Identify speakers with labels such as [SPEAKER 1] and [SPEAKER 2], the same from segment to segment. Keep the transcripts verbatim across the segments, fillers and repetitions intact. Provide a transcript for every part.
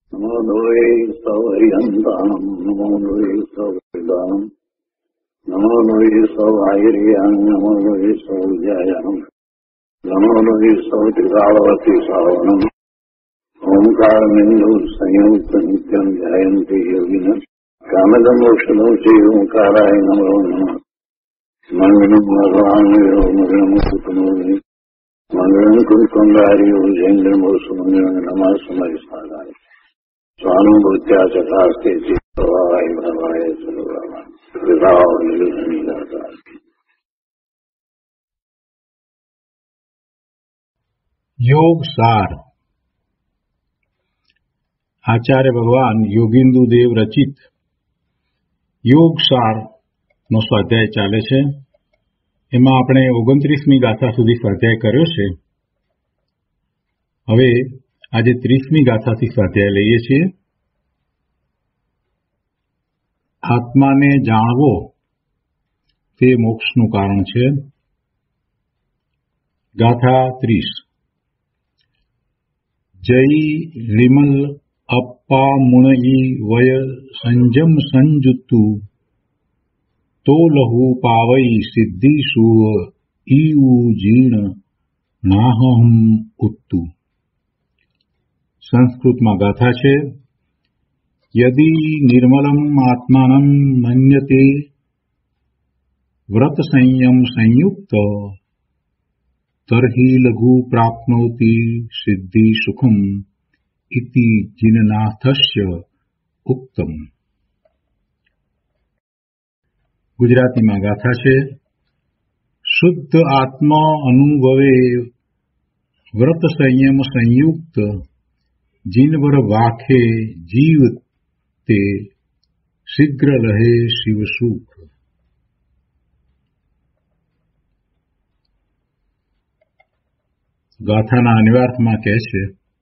[SPEAKER 1] નમો લોહે સૌર્યંતામ નમો લોહે સૌદામ નમો લોહે સૌર્યામ નમો લોહે સૌજયામ નમો લોહે સૌત્રિકાવતી સાવનમ ઓમકાર બિંદુ સંયુક્ત નિત્યમ જયંતિ યોગિન કામદ મોક્ષનો છે ઓંકારાય નમો નમઃ મંગલમ ભગવાન મંગલમ કુટુંબો મંગલમ કુંડારીઓ જૈન્દ્રમો સુમંગલમ નમઃ સમય સાધાય સ્વાનુભૂત્યા ચકાસ્તે ચિત્તવાય ભવાય સર્વમાં વિભાવ નિર્ધનિદાતા.
[SPEAKER 2] યોગ સાર આચાર્ય ભગવાન યોગિન્દુ દેવ રચિત યોગ સાર નો સ્વાધ્યાય ચાલે છે. એમાં આપણે ઓગણત્રીસમી ગાથા સુધી સ્વાધ્યાય કર્યો છે. હવે આજે ત્રીસમી ગાથાથી સ્વાધ્યાય લઈએ છીએ. આત્માને જાણવો તે મોક્ષનું કારણ છે. ગાથા ત્રીસ. જય વિમલ અપ્પા મુણઈ વય સંજમ સંજુતુ તો લહુ પાવઈ સિદ્ધિ સુવ ઈઉ જીર્ણ નાહમ ઉત્તુ. સંસ્કૃતમાં ગાથા છે. યદિ નિર્મલમ આત્માનં મન્યતે વ્રત સંયમ સંયુક્ત તર્હિ લઘુ પ્રાપ્નોતિ સિદ્ધિ સુખમ ઇતિ જીનનાથસ્ય ઉક્તમ. ગુજરાતીમાં ગાથા છે. શુદ્ધ આત્મા અનુભવે વ્રત સંયમ સંયુક્ત જીનવર વાખે જીવ તે શીઘ્ર લહે શિવ સુખ. ગાથાના અન્વયાર્થમાં કહે છે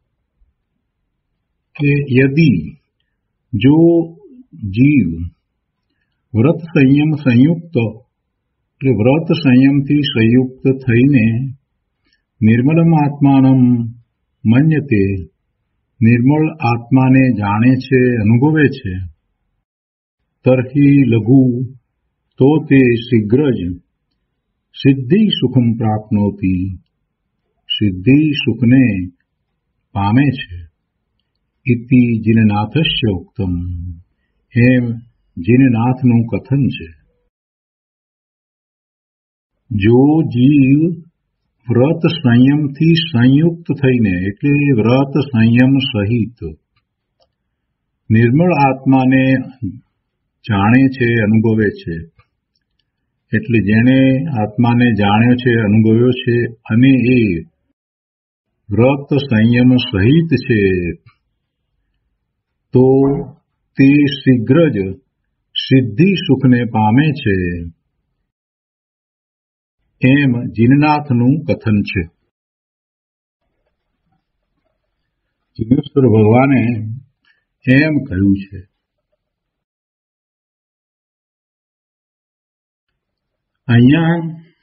[SPEAKER 2] કે યદિ જો જીવ વ્રત સંયમ સંયુક્ત એટલે વ્રત સંયમથી સંયુક્ત થઈને નિર્મલમ આત્માનમ મન્યતે નિર્મળ આત્માને જાણે છે, અનુભવે છે, તર્હિ લઘુ તો તે શીઘ્ર જ સિદ્ધિ સુખમ પ્રાપ્નોતિ સિદ્ધિ સુખને પામે છે. ઇતિ જીનનાથસ્ય ઉક્તમ એમ જીનનાથનું કથન છે. જો જીવ વ્રત સંયમથી સંયુક્ત થઈને એટલે વ્રત સંયમ સહિત નિર્મળ આત્માને જાણે છે, અનુભવે છે, એટલે જેણે આત્માને જાણ્યો છે, અનુભવ્યો છે અને એ વ્રત સંયમ સહિત છે તો તે શીઘ્ર જ સિદ્ધિ સુખને પામે છે એમ જીનનાથનું કથન છે. જીનેશ્વર ભગવાને એમ કહ્યું છે. અહીંયા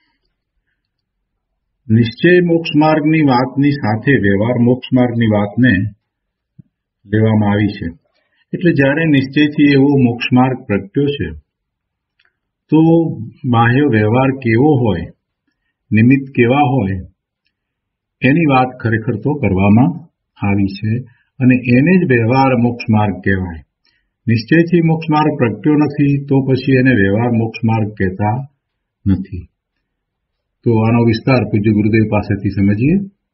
[SPEAKER 2] નિશ્ચય મોક્ષ માર્ગની વાતની સાથે વ્યવહાર મોક્ષ માર્ગની વાતને લેવામાં આવી છે. એટલે જ્યારે નિશ્ચયથી એવો મોક્ષ માર્ગ પ્રગટ્યો છે તો બાહ્ય વ્યવહાર કેવો હોય, નિમિત્ત કેવા હોય એની વાત ખરેખર તો કરવામાં આવી છે અને એને જ વ્યવહાર મોક્ષ માર્ગ કહેવાય. નિશ્ચયથી મોક્ષ માર્ગ પ્રગટ્યો નથી તો પછી એને વ્યવહાર મોક્ષ માર્ગ કહેતા નથી. તો આનો વિસ્તાર પૂજ્ય ગુરુદેવ પાસેથી સમજીએ.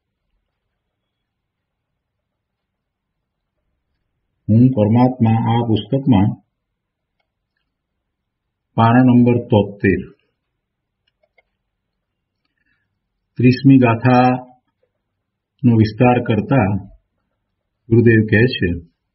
[SPEAKER 2] હું પરમાત્મા આ પુસ્તકમાં પાના નંબર તોતેર ત્રીસમી ગાથાનો વિસ્તાર કરતા ગુરુદેવ કહે છે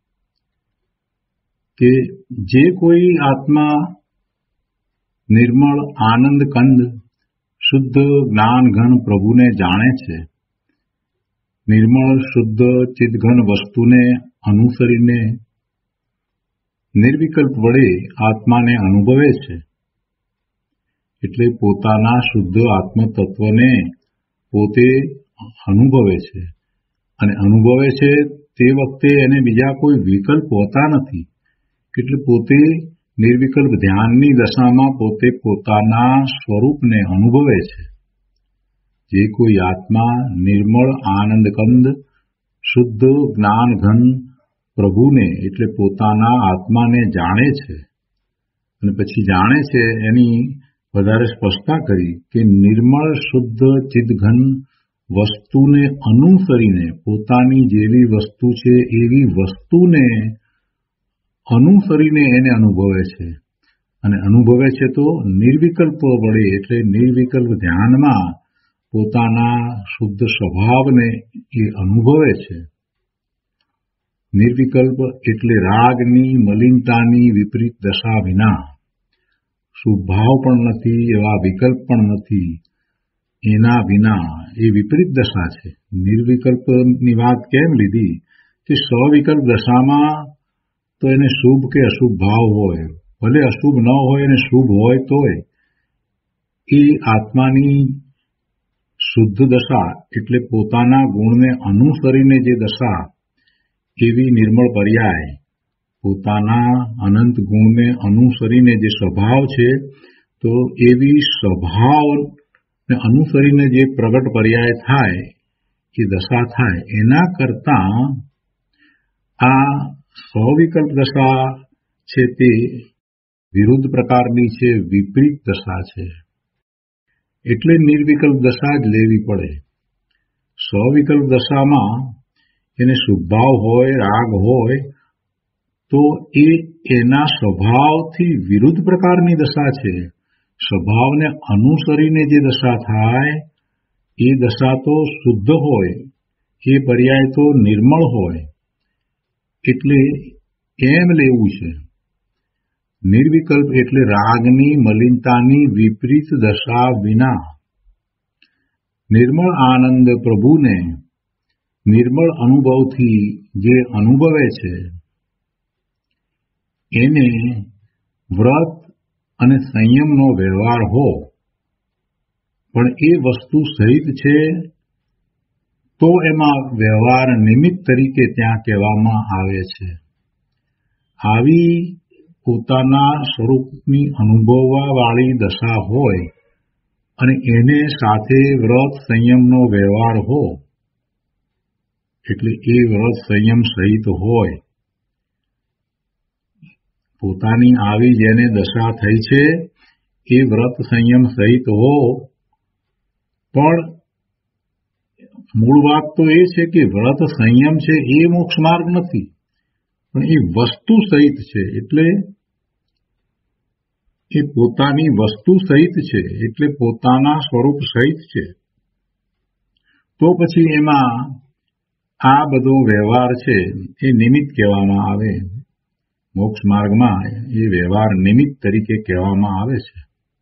[SPEAKER 2] કે જે કોઈ આત્મા નિર્મળ આનંદ કંદ શુદ્ધ જ્ઞાન ઘન પ્રભુને જાણે છે, નિર્મળ શુદ્ધ ચિદઘન વસ્તુને અનુસરીને નિર્વિકલ્પ વડે આત્માને અનુભવે છે, એટલે પોતાના શુદ્ધ આત્મતત્વને પોતે અનુભવે છે અને અનુભવે છે તે વખતે એને બીજા કોઈ વિકલ્પ હોતા નથી. એટલે પોતે નિર્વિકલ્પ ધ્યાનની દશામાં પોતે પોતાના સ્વરૂપને અનુભવે છે. જે કોઈ આત્મા નિર્મળ આનંદકંદ શુદ્ધ જ્ઞાનઘન પ્રભુને એટલે પોતાના આત્માને જાણે છે અને પછી જાણે છે એની વધારે સ્પષ્ટતા કરી કે નિર્મળ શુદ્ધ ચિદઘન વસ્તુને અનુસરીને પોતાની જેવી વસ્તુ છે એવી વસ્તુને અનુસરીને એને અનુભવે છે અને અનુભવે છે તો નિર્વિકલ્પ વડે એટલે નિર્વિકલ્પ ધ્યાનમાં પોતાના શુદ્ધ સ્વભાવને એ અનુભવે છે. નિર્વિકલ્પ એટલે રાગની મલિનતાની વિપરીત દશા વિના. શુભાવ પણ નથી, એવા વિકલ્પ પણ નથી, એના વિના એ વિપરીત દશા છે. નિર્વિકલ્પની વાત કેમ લીધી કે સવિકલ્પ દશામાં તો એને શુભ કે અશુભ ભાવ હોય, ભલે અશુભ ન હોય અને શુભ હોય તોય એ આત્માની શુદ્ધ દશા એટલે પોતાના ગુણને અનુસરીને જે દશા એવી નિર્મળ પર્યાય પોતાના અનંત ગુણને અનુસરીને જે સ્વભાવ છે તો એવી સ્વભાવને અનુસરીને જે પ્રગટ પર્યાય થાય એ દશા થાય એના કરતાં આ સ્વવિકલ્પ દશા છે તે વિરુદ્ધ પ્રકારની છે, વિપરીત દશા છે. એટલે નિર્વિકલ્પ દશા જ લેવી પડે. સ્વવિકલ્પ દશામાં એને શુભભાવ હોય રાગ હોય તો એ એના સ્વભાવથી વિરુદ્ધ પ્રકારની દશા છે. સ્વભાવને અનુસરીને જે દશા થાય એ દશા તો શુદ્ધ હોય, એ પર્યાય તો નિર્મળ હોય. એટલે એમ લેવું છે. નિર્વિકલ્પ એટલે રાગની મલિનતાની વિપરીત દશા વિના. નિર્મળ આનંદ પ્રભુને નિર્મળ અનુભવથી જે અનુભવે છે એને વ્રત અને સંયમનો વ્યવહાર હો પણ એ વસ્તુ સહિત છે તો એમાં વ્યવહાર નિમિત્ત તરીકે ત્યાં કહેવામાં આવે છે. આવી પોતાના સ્વરૂપની અનુભવવાવાળી દશા હોય અને એને સાથે વ્રત સંયમનો વ્યવહાર હો એટલે એ વ્રત સંયમ સહિત હોય. પોતાની આવી જેને દશા થઈ છે એ વ્રત સંયમ સહિત હો પણ મૂળ વાત તો એ છે કે વ્રત સંયમ છે એ મોક્ષ માર્ગ નથી પણ એ વસ્તુ સહિત છે. એટલે એ પોતાની વસ્તુ સહિત છે એટલે પોતાના સ્વરૂપ સહિત છે. તો પછી એમાં આ બધો વ્યવહાર છે એ નિમિત્ત કહેવામાં આવે. મોક્ષ માર્ગમાં એ વ્યવહાર નિમિત્ત તરીકે કહેવામાં આવે છે.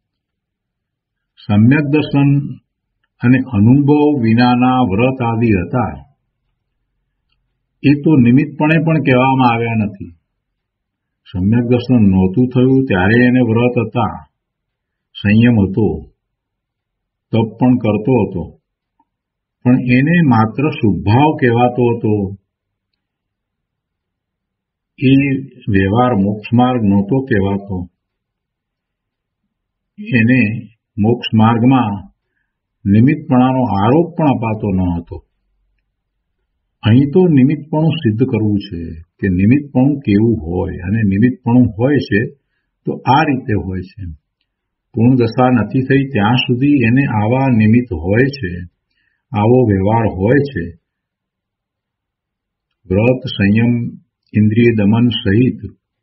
[SPEAKER 2] સમ્યક દર્શન અને અનુભવ વિનાના વ્રત આદિ હતા એ તો નિમિત્તપણે પણ કહેવામાં આવ્યા નથી. સમ્યક દર્શન નહોતું થયું ત્યારે એને વ્રત હતા, સંયમ હતો, તપ પણ કરતો હતો પણ એને માત્ર શુભભાવ કહેવાતો હતો. એ વ્યવહાર મોક્ષ માર્ગ નહોતો કહેવાતો. એને મોક્ષ માર્ગમાં નિમિત્તપણાનો આરોપ પણ અપાતો ન હતો. અહીં તો નિમિત્તપણું સિદ્ધ કરવું છે કે નિમિત્તપણું કેવું હોય અને નિમિત્તપણું હોય છે તો આ રીતે હોય છે. પૂર્ણ દશા નથી થઈ ત્યાં સુધી એને આવા નિમિત્ત હોય છે, આવો વ્યવહાર હોય છે. વ્રત સંયમ ઇન્દ્રિય દમન સહિત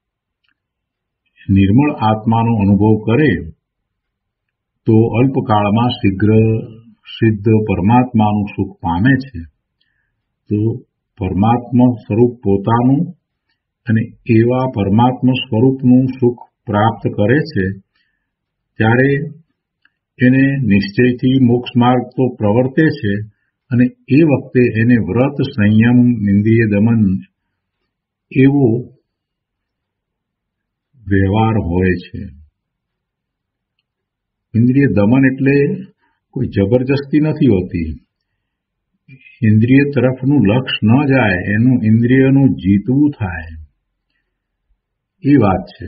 [SPEAKER 2] નિર્મળ આત્માનો અનુભવ કરે તો અલ્પકાળમાં શીઘ્ર સિદ્ધ પરમાત્માનું સુખ પામે છે. તો પરમાત્મા સ્વરૂપ પોતાનું અને એવા પરમાત્મા સ્વરૂપનું સુખ પ્રાપ્ત કરે છે ત્યારે એને નિશ્ચયથી મોક્ષ માર્ગ તો પ્રવર્તે છે અને એ વખતે એને વ્રત સંયમ ઇન્દ્રિય દમન એવો વ્યવહાર હોય છે. ઇન્દ્રિય દમન એટલે કોઈ જબરજસ્તી નથી હોતી. ઇન્દ્રિય તરફનું લક્ષ ન જાય, એનું ઇન્દ્રિયનું જીતવું થાય, એ વાત છે.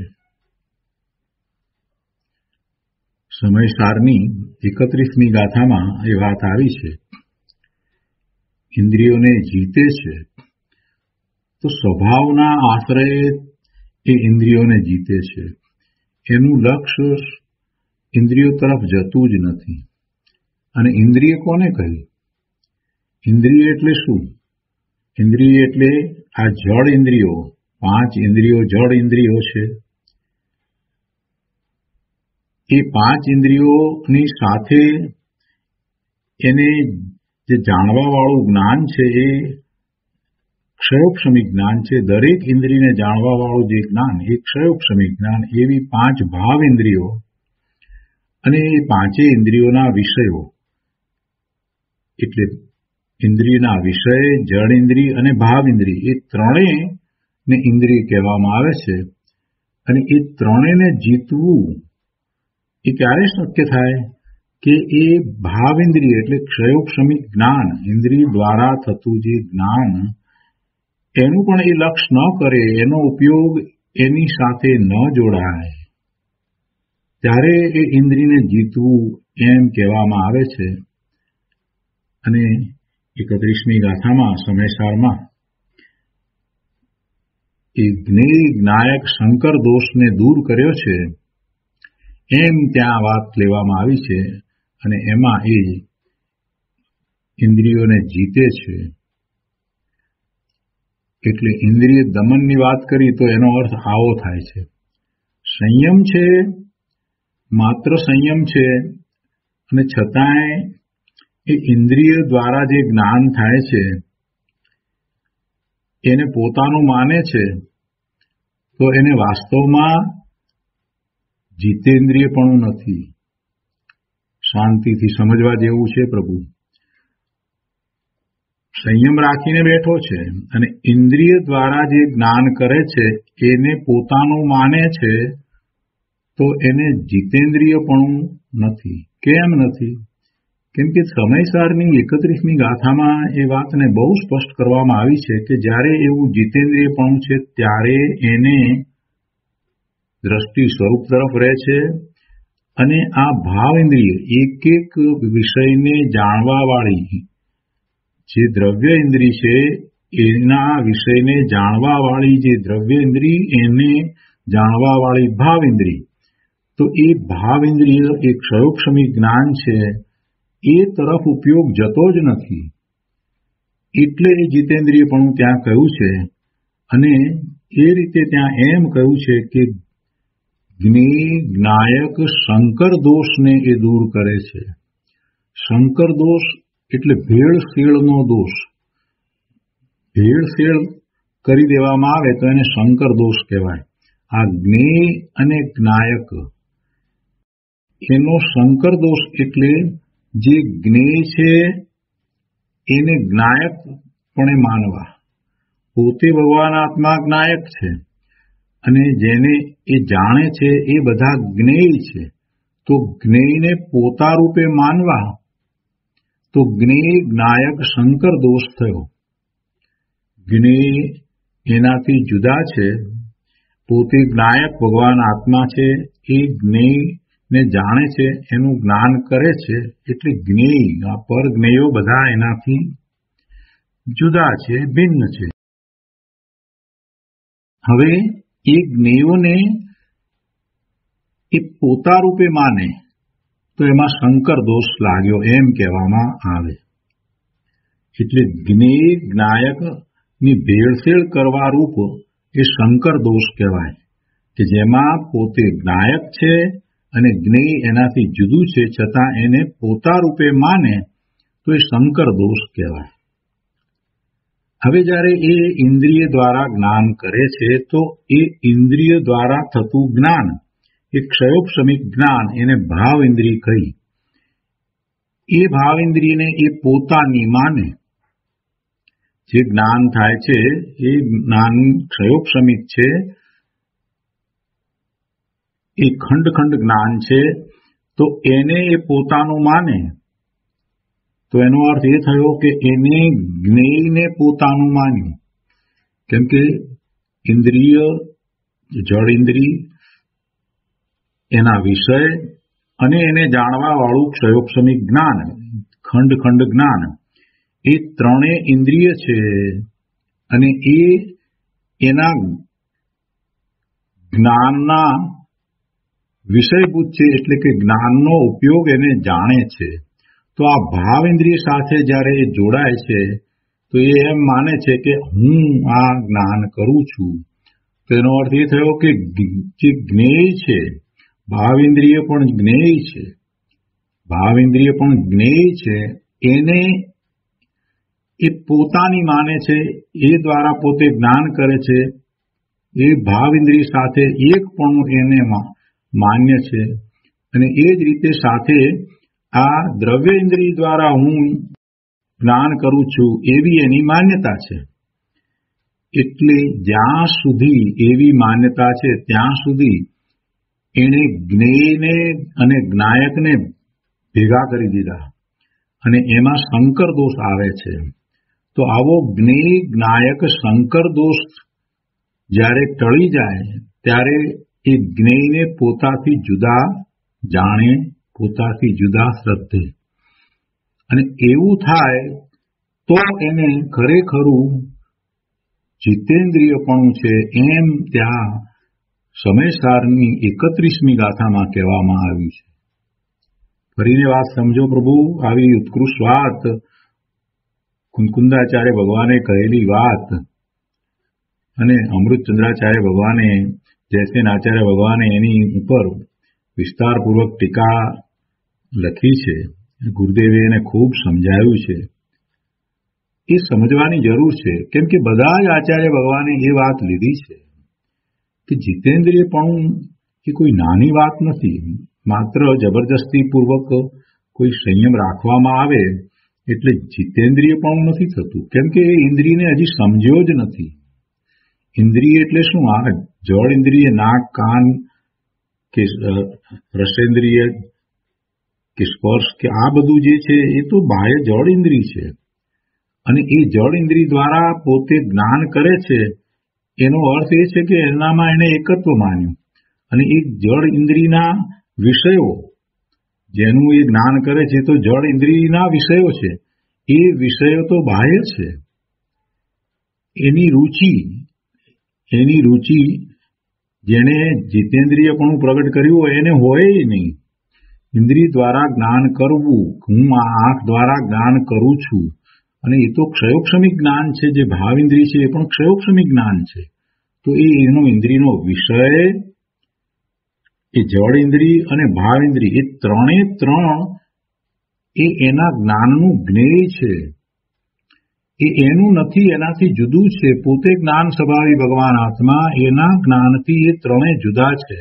[SPEAKER 2] સમયસારની એકત્રીસમી ગાથામાં એ વાત આવી છે. ઇન્દ્રિયોને જીતે છે તો સ્વભાવના આશ્રયે એ ઇન્દ્રિયોને જીતે છે. એનું લક્ષ્ય ઇન્દ્રિયો તરફ જતું જ નથી. અને ઇન્દ્રિય કોને કહી? ઇન્દ્રિય એટલે શું? ઇન્દ્રિય એટલે આ જળ ઇન્દ્રિયો, પાંચ ઇન્દ્રિયો જળ ઇન્દ્રિયો છે. એ પાંચ ઇન્દ્રિયોની સાથે એને જે જાણવા વાળું જ્ઞાન છે એ ક્ષયોક્ષમી જ્ઞાન છે. દરેક ઇન્દ્રિયને જાણવા વાળું જે જ્ઞાન એ ક્ષયોક્ષમી જ્ઞાન. એવી પાંચ ભાવ ઇન્દ્રિયો અને એ પાંચેય ઇન્દ્રિયોના વિષયો, એટલે ઇન્દ્રિયના વિષય, જળ ઇન્દ્રિય અને ભાવ ઇન્દ્રિય, એ ત્રણેયને ઇન્દ્રિય કહેવામાં આવે છે. અને એ ત્રણેયને જીતવું એ ક્યારે શક્ય થાય કે એ ભાવ ઇન્દ્રિય એટલે ક્ષયોક્ષમી જ્ઞાન, ઇન્દ્રિય દ્વારા થતું જે જ્ઞાન, એનું પણ એ લક્ષ ન કરે, એનો ઉપયોગ એની સાથે ન જોડાય, ત્યારે એ ઇન્દ્રિયને જીતવું એમ કહેવામાં આવે છે. અને એકત્રીસમી ગાથામાં સમયસારમાં એ જ્ઞેય જ્ઞાયક શંકર દોષને દૂર કર્યો છે એમ ત્યાં વાત લેવામાં આવી છે. અને એમાં એ ઇન્દ્રિયોને જીતે છે. એટલે ઇન્દ્રિય દમનની વાત કરી તો એનો અર્થ આવો થાય છે. સંયમ છે, માત્ર સંયમ છે, અને છતાંય એ ઇન્દ્રિય દ્વારા જે જ્ઞાન થાય છે એને પોતાનું માને છે, તો એને વાસ્તવમાં જીતેન્દ્રિયપણું નથી. શાંતિથી સમજવા જેવું છે. પ્રભુ સંયમ રાખીને બેઠો છે અને ઇન્દ્રિય દ્વારા જે જ્ઞાન કરે છે એને પોતાનું માને છે, તો એને જીતેન્દ્રિયપણું નથી. કેમ નથી? કેમ કે સમયસારની એકત્રીસમી ગાથામાં એ વાતને બહુ સ્પષ્ટ કરવામાં આવી છે કે જ્યારે એવું જીતેન્દ્રિયપણું છે ત્યારે એને દ્રષ્ટિ સ્વરૂપ તરફ રહે છે. અને આ ભાવ ઇન્દ્રિય એક એક વિષયને જાણવા વાળી જે દ્રવ્ય ઇન્દ્રિય છે, એના વિષયને જાણવા વાળી જે દ્રવ્ય ઇન્દ્રિય, એને જાણવા વાળી ભાવ ઇન્દ્રિય, તો એ ભાવ ઇન્દ્રિય એ ક્ષયોક્ષમી જ્ઞાન છે, એ તરફ ઉપયોગ જતો જ નથી. એટલે એ જીતેન્દ્રિયપણું ત્યાં કહ્યું છે. અને એ રીતે ત્યાં એમ કહ્યું છે કે જ્ઞેય જ્ઞાયક શંકર દોષને એ દૂર કરે છે. શંકર દોષ એટલે ભેળસેળનો દોષ. ભેળસેળ કરી દેવામાં આવે તો એને શંકર દોષ કહેવાય. આ જ્ઞેય અને જ્ઞાયક એનો શંકર દોષ એટલે જે જ્ઞેય છે એને જ્ઞાયક પણ માનવા. પોતે ભગવાન આત્મા જ્ઞાયક છે અને જેને એ જાણે છે એ બધા જ્ઞેય છે, તો જ્ઞેયને પોતા રૂપે માનવા, તો જ્ઞેય જ્ઞાયક શંકર દોષ થયો. જ્ઞેય એનાથી જુદા છે, પોતે જ્ઞાયક ભગવાન આત્મા છે, એ જ્ઞેયને જાણે છે, એનું જ્ઞાન કરે છે, એટલે જ્ઞેય, આ પર જ્ઞેયો બધા એનાથી જુદા છે, ભિન્ન છે. હવે એ જ્ઞેયોને એ પોતા રૂપે માને તો એમાં શંકર દોષ લાગ્યો એમ કહેવામાં આવે. એટલે જ્ઞેય જ્ઞાયકની ભેળસેળ કરવા રૂપ એ શંકર દોષ કહેવાય, કે જેમાં પોતે જ્ઞાયક છે અને જ્ઞેય એનાથી જુદું છે, છતાં એને પોતા રૂપે માને તો એ શંકર દોષ કહેવાય. હવે જ્યારે એ ઇન્દ્રિય દ્વારા જ્ઞાન કરે છે તો એ ઇન્દ્રિય દ્વારા થતું જ્ઞાન એ ક્ષયોક્ષમિક જ્ઞાન, એને ભાવ ઇન્દ્રિય કહી. એ ભાવ ઇન્દ્રિયને એ પોતાની માને. જે જ્ઞાન થાય છે એ જ્ઞાન ક્ષયોક્ષમિક છે, એ ખંડ ખંડ જ્ઞાન છે, તો એને એ પોતાનું માને તો એનો અર્થ એ થયો કે એને જ્ઞેયને પોતાનું માન્યું, કેમ કે ઇન્દ્રિય, જળ ઇન્દ્રિય, એના વિષય અને એને જાણવા વાળું ક્ષયોક્ષમિક જ્ઞાન, ખંડ ખંડ જ્ઞાન, એ ત્રણેય ઇન્દ્રિય છે અને એ એના જ્ઞાનના વિષયભૂત છે, એટલે કે જ્ઞાનનો ઉપયોગ એને જાણે છે. તો આ ભાવ ઇન્દ્રિય સાથે જ્યારે એ જોડાય છે તો એ એમ માને છે કે હું આ જ્ઞાન કરું છું. તો એનો અર્થ એ થયો કે જે જ્ઞેય છે, ભાવ ઇન્દ્રિય પણ જ્ઞેય છે, ભાવ ઇન્દ્રિય પણ જ્ઞેય છે, એને એ પોતાની માને છે, એ દ્વારા પોતે જ્ઞાન કરે છે. એ ભાવ ઇન્દ્રિય સાથે એકપણું એને માન્ય છે અને એ જ રીતે સાથે આ દ્રવ્ય ઇન્દ્રિય દ્વારા હું જ્ઞાન કરું છું એવી એની માન્યતા છે. એટલે જ્યાં સુધી એવી માન્યતા છે ત્યાં સુધી એણે જ્ઞેયને અને જ્ઞાયકને ભેગા કરી દીધા અને એમાં સંકર દોષ આવે છે. તો આવો જ્ઞેય જ્ઞાયક સંકર દોષ જ્યારે ટળી જાય ત્યારે એ જ્ઞેયને પોતાથી જુદા જાણે, પોતાથી જુદા શ્રદ્ધે, અને એવું થાય તો એને ખરેખરું જીતેન્દ્રિયપણું છે એમ ત્યાં સમયસારની એકત્રીસમી ગાથામાં કહેવામાં આવ્યું છે. ફરીને વાત સમજો પ્રભુ, આવી ઉત્કૃષ્ટ વાત કુંકુંદાચાર્ય ભગવાને કહેલી વાત અને અમૃતચંદ્રાચાર્ય ભગવાને, જયસેન આચાર્ય ભગવાને એની ઉપર વિસ્તારપૂર્વક ટીકા લખી છે, ગુરુદેવે એને ખૂબ સમજાવ્યું છે. એ સમજવાની જરૂર છે, કેમ કે બધા જ આચાર્ય ભગવાને એ વાત લીધી છે કે જીતેન્દ્રિયપણું એ કોઈ નાની વાત નથી. માત્ર જબરજસ્તીપૂર્વક કોઈ સંયમ રાખવામાં આવે એટલે જીતેન્દ્રિયપણું નથી થતું, કેમ કે એ ઇન્દ્રિયને હજી સમજ્યો જ નથી. ઇન્દ્રિય એટલે શું? આ જળ ઇન્દ્રિય, નાક, કાન કે રસેન્દ્રિય કે સ્પર્શ કે આ બધું જે છે એ તો બાહ્ય જળ ઇન્દ્રિય છે અને એ જળ ઇન્દ્રિય દ્વારા પોતે જ્ઞાન કરે છે. એનો અર્થ એ છે કે એનામાં એને એકત્વ માન્યું અને એ જળ ઇન્દ્રિયના વિષયો જેનું એ જ્ઞાન કરે છે તો જળ ઇન્દ્રિયના વિષયો છે. એ વિષયો તો બાહ્ય છે. એની રુચિ એની રુચિ જેણે જીતેન્દ્રિયપણું પ્રગટ કર્યું હોય એને હોય નહીં. ઇન્દ્રિય દ્વારા જ્ઞાન કરવું, હું આ આંખ દ્વારા જ્ઞાન કરું છું, અને એ તો ક્ષયોક્ષમિક જ્ઞાન છે. જે ભાવ ઇન્દ્રિય છે એ પણ ક્ષયોક્ષમિક જ્ઞાન છે. તો એ એનો ઇન્દ્રિયનો વિષય, એ જળ ઇન્દ્રિય અને ભાવ ઇન્દ્રિય, એ ત્રણે ત્રણ એ એના જ્ઞાનનું જ્ઞેય છે. એ એનું નથી, એનાથી જુદું છે. પોતે જ્ઞાન સ્વભાવી ભગવાન આત્મા, એના જ્ઞાનથી એ ત્રણે જુદા છે.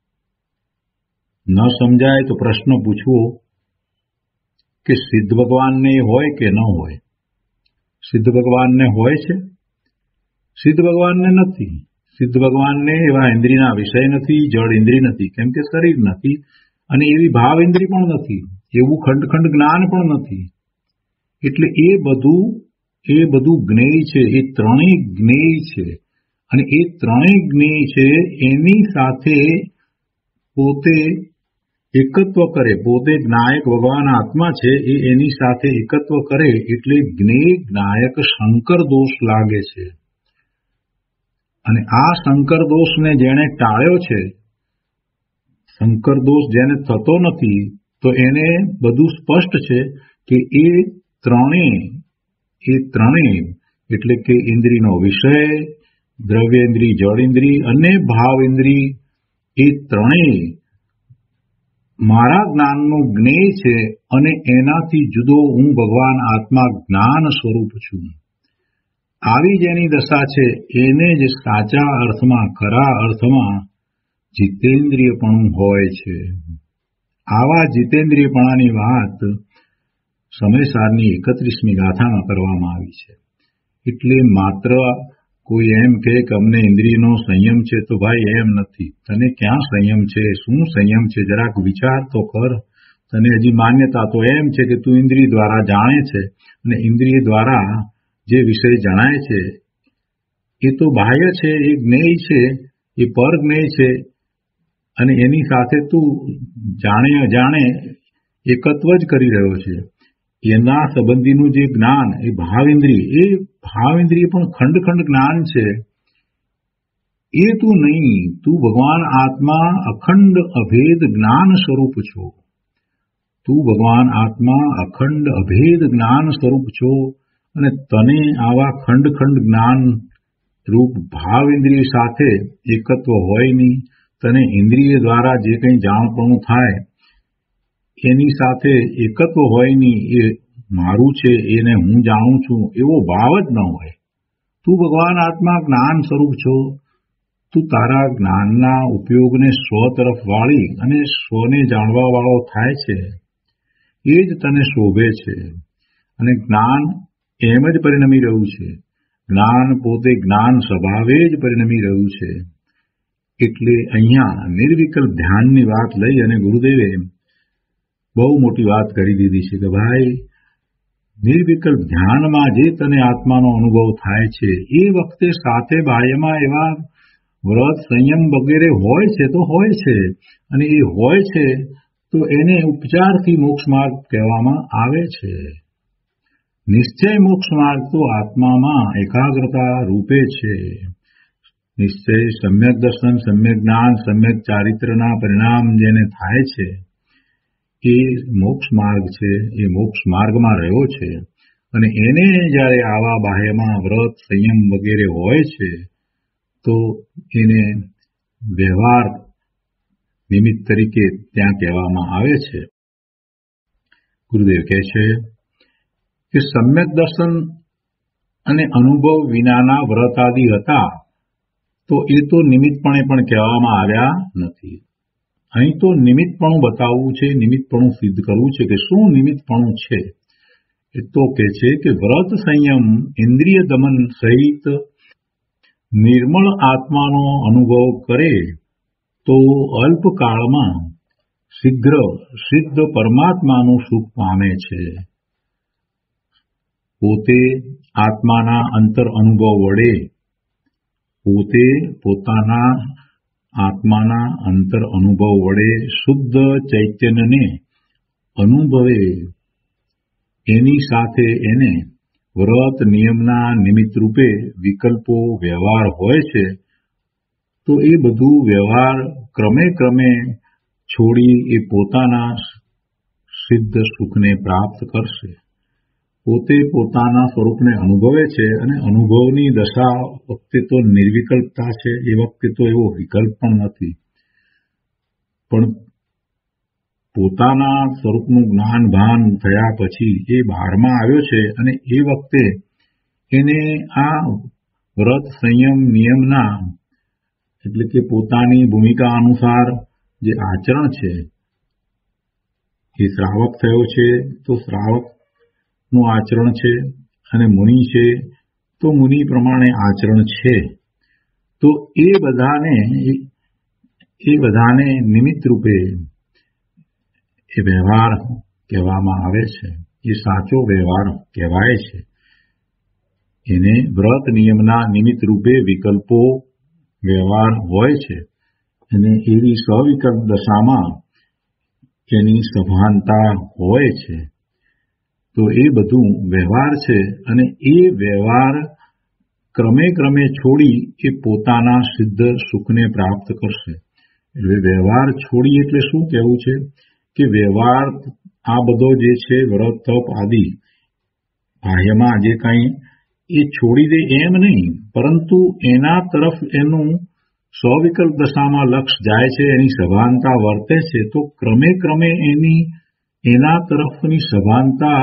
[SPEAKER 2] ન સમજાય તો પ્રશ્ન પૂછવો કે સિદ્ધ ભગવાનને હોય કે ન હોય? સિદ્ધ ભગવાનને હોય છે, સિદ્ધ ભગવાનને નથી. સિદ્ધ ભગવાનને એવા ઇન્દ્રિયના વિષય નથી, જળ ઇન્દ્રિય નથી, કેમ કે શરીર નથી, અને એવી ભાવ ઇન્દ્રિય પણ નથી, એવું ખંડ ખંડ જ્ઞાન પણ નથી. એટલે એ બધું એ બધું જ્ઞેય છે. એ ત્રણેય જ્ઞેય છે અને એ ત્રણેય જ્ઞેય છે એની સાથે પોતે એકત્વ કરે. પોતે જ્ઞાયક ભગવાન આત્મા છે, એ એની સાથે એકત્વ કરે એટલે જ્ઞેય જ્ઞાયક શંકર દોષ લાગે છે. અને આ શંકર દોષને જેણે ટાળ્યો છે, શંકર દોષ જેને થતો નથી, તો એને બધું સ્પષ્ટ છે કે એ ત્રણેય એ ત્રણેય એટલે કે ઇન્દ્રિયનો વિષય, દ્રવ્યેન્દ્રિય, જળ ઇન્દ્રિય અને ભાવ ઇન્દ્રિય, એ ત્રણેય મારા જ્ઞાનનું જ્ઞેય છે અને એનાથી જુદો હું ભગવાન આત્મા જ્ઞાન સ્વરૂપ છું. આવી જેની દશા છે એને જ સાચા અર્થમાં, ખરા અર્થમાં જીતેન્દ્રિયપણું હોય છે. આવા જીતેન્દ્રિયપણાની વાત સમયસારની એકત્રીસમી ગાથામાં કરવામાં આવી છે. એટલે માત્ર કોઈ એમ કહે કે અમને ઇન્દ્રિયનો સંયમ છે, તો ભાઈ એમ નથી. તને ક્યાં સંયમ છે, શું સંયમ છે, જરાક વિચાર તો કર. તને હજી માન્યતા તો એમ છે કે તું ઇન્દ્રિય દ્વારા જાણે છે, અને ઇન્દ્રિય દ્વારા જે વિષય જણાય છે એ તો બાહ્ય છે, એ જ્ઞેય છે, એ પર જ્ઞેય છે, અને એની સાથે તું જાણે અજાણે એકત્વ જ કરી રહ્યો છે. એના સંબંધીનું જે જ્ઞાન એ ભાવ ઇન્દ્રિય, એ ભાવ ઇન્દ્રિય પણ ખંડ ખંડ જ્ઞાન છે. એ તું નહીં, તું ભગવાન આત્મા અખંડ અભેદ જ્ઞાન સ્વરૂપ છો. તું ભગવાન આત્મા અખંડ અભેદ જ્ઞાન સ્વરૂપ છો, અને તને આવા ખંડ ખંડ જ્ઞાન રૂપ ભાવ ઇન્દ્રિય સાથે એકત્વ હોય નહીં. તને ઇન્દ્રિય દ્વારા જે કંઈ જાણપણું થાય એની સાથે એકત્વ હોય નહીં. એ મારું છે, એને હું જાણું છું એવો ભાવ જ ન હોય. તું ભગવાન આત્મા જ્ઞાન સ્વરૂપ છો. તું તારા જ્ઞાનના ઉપયોગને સ્વ તરફ વાળી અને સ્વને જાણવા વાળો થાય છે, એ જ તને શોભે છે. અને જ્ઞાન એમ જ પરિણમી રહ્યું છે. જ્ઞાન પોતે જ્ઞાન સ્વભાવે જ પરિણમી રહ્યું છે. એટલે અહીંયા નિર્વિકલ્પ ધ્યાનની વાત લઈ અને ગુરુદેવે બહુ મોટી વાત કરી દીધી છે કે ભાઈ, નિર્વિકલ્પ ધ્યાનમાં જે તને આત્માનો અનુભવ થાય છે એ વખતે સાથે બાહ્યમાં એવા વ્રત સંયમ વગેરે હોય છે તો હોય છે, અને એ હોય છે તો એને ઉપચારથી મોક્ષ માર્ગ કહેવામાં આવે છે. નિશ્ચય મોક્ષ માર્ગ તો આત્મામાં એકાગ્રતા રૂપે છે. નિશ્ચય સમ્યક દર્શન, સમ્યક જ્ઞાન, સમ્યક ચારિત્રના પરિણામ જેને થાય છે એ મોક્ષ માર્ગ છે. એ મોક્ષ માર્ગમાં રહ્યો છે, અને એને જ્યારે આવા બાહ્યમાં વ્રત સંયમ વગેરે હોય છે તો એને વ્યવહાર નિમિત્ત તરીકે ત્યાં કહેવામાં આવે છે. ગુરુદેવ કહે છે કે સમ્યક દર્શન અને અનુભવ વિનાના વ્રત આદિ હતા તો એ તો નિમિત્તપણે પણ કહેવામાં આવ્યા નથી. અહીં તો નિમિત્તપણું બતાવવું છે, નિમિત્તપણું સિદ્ધ કરવું છે કે શું નિમિત્તપણું છે. એ તો કહે છે કે વ્રત સંયમ ઇન્દ્રિય દમન સહિત નિર્મળ આત્માનો અનુભવ કરે તો અલ્પકાળમાં શીઘ્ર સિદ્ધ પરમાત્માનું સુખ પામે છે. પોતે આત્માના અંતર અનુભવ વડે પોતે પોતાના આત્માના અંતર અનુભવ વડે શુદ્ધ ચૈતન્યને અનુભવે, એની સાથે એને વ્રત નિયમના નિમિત્ત રૂપે વિકલ્પો વ્યવહાર હોય છે તો એ બધું વ્યવહાર ક્રમે ક્રમે છોડી એ પોતાના સિદ્ધ સુખને પ્રાપ્ત કરશે. પોતે પોતાના સ્વરૂપને અનુભવે છે, અને અનુભવની દશા વખતે તો નિર્વિકલ્પતા છે, એ વખતે તો એવો વિકલ્પ પણ નથી. પણ પોતાના સ્વરૂપનું જ્ઞાન ભાન થયા પછી એ બહારમાં આવ્યો છે, અને એ વખતે એને આ વ્રત સંયમ નિયમના એટલે કે પોતાની ભૂમિકા અનુસાર જે આચરણ છે, એ શ્રાવક થયો છે તો શ્રાવકનું આચરણ છે, અને મુનિ છે તો મુનિ પ્રમાણે આચરણ છે. તો એ બધાને એ બધાને નિમિત્ત રૂપે એ વ્યવહાર કહેવામાં આવે છે. એ સાચો વ્યવહાર કહેવાય છે. એને વ્રત નિયમના નિમિત્ત રૂપે વિકલ્પો વ્યવહાર હોય છે, અને એવી સ્વવિકલ્પ દશામાં એની સભાનતા હોય છે. તો એ બધું વ્યવહાર છે, અને એ વ્યવહાર ક્રમે ક્રમે છોડી એ પોતાના સિદ્ધ સુખને પ્રાપ્ત કરશે. એટલે વ્યવહાર છોડી એટલે શું કહેવું છે કે વ્યવહાર આ બધો જે છે વ્રત તપ આદિ બાહ્યમાં જે કંઈ એ છોડી દે એમ નહીં, પરંતુ એના તરફ એનું સ્વવિકલ્પ દશામાં લક્ષ જાય છે, એની સભાનતા વર્તે છે, તો ક્રમે ક્રમે એની એના તરફની સભાનતા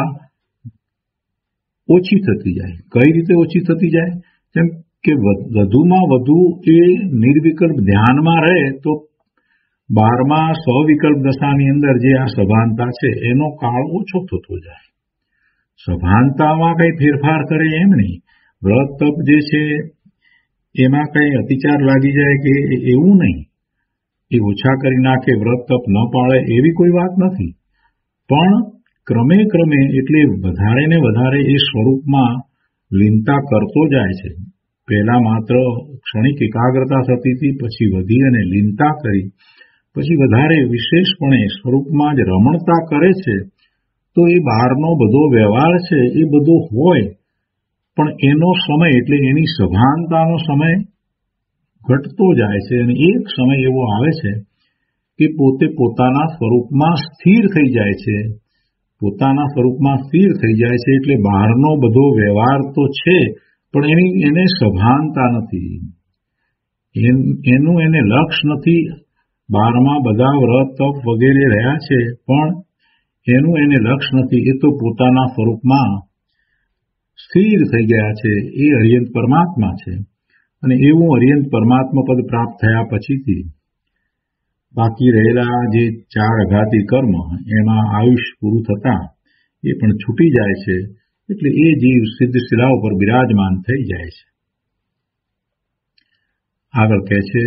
[SPEAKER 2] ઓછી થતી જાય. કઈ રીતે ઓછી થતી જાય? જેમ કે વધુમાં વધુ એ નિર્વિકલ્પ ધ્યાનમાં રહે તો બારમા સ્વવિકલ્પ દશાની અંદર જે આ સભાનતા છે એનો કાળ ઓછો થતો જાય. સભાનતામાં કઈ ફેરફાર કરે એમ નહીં. વ્રત તપ જે છે એમાં કઈ અતિચાર લાગી જાય કે એવું નહીં, એ ઓછા કરી નાખે, વ્રત તપ ન પાળે એવી કોઈ વાત નથી. પણ ક્રમે ક્રમે એટલે વધારે ને વધારે એ સ્વરૂપમાં લીનતા કરતો જાય છે. પહેલા માત્ર ક્ષણિક એકાગ્રતા થતી હતી, પછી વધી અને લીનતા કરી, પછી વધારે વિશેષપણે સ્વરૂપમાં જ રમણતા કરે છે. તો એ બહારનો બધો વ્યવહાર છે એ બધો હોય, પણ એનો સમય એટલે એની સભાનતાનો સમય ઘટતો જાય છે અને એક સમય એવો આવે છે કે પોતે પોતાના સ્વરૂપમાં સ્થિર થઈ જાય છે. પોતાના સ્વરૂપમાં સ્થિર થઈ જાય છે એટલે બહારનો બધો વ્યવહાર તો છે, પણ એની એને સભાનતા નથી, એનું એને લક્ષ નથી. બહારમાં બધા વ્રત તપ વગેરે રહ્યા છે, પણ એનું એને લક્ષ નથી. એ તો પોતાના સ્વરૂપમાં સ્થિર થઈ ગયા છે. એ અર્યંત પરમાત્મા છે. અને એવું અર્યંત પરમાત્મા પદ પ્રાપ્ત થયા પછીથી બાકી રહેલા જે ચાર અઘાતી કર્મ એમાં આયુષ પૂરું થતા એ પણ છૂટી જાય છે. એટલે એ જીવ સિદ્ધ શિલા ઉપર બિરાજમાન થઈ જાય છે. આગળ કહે છે,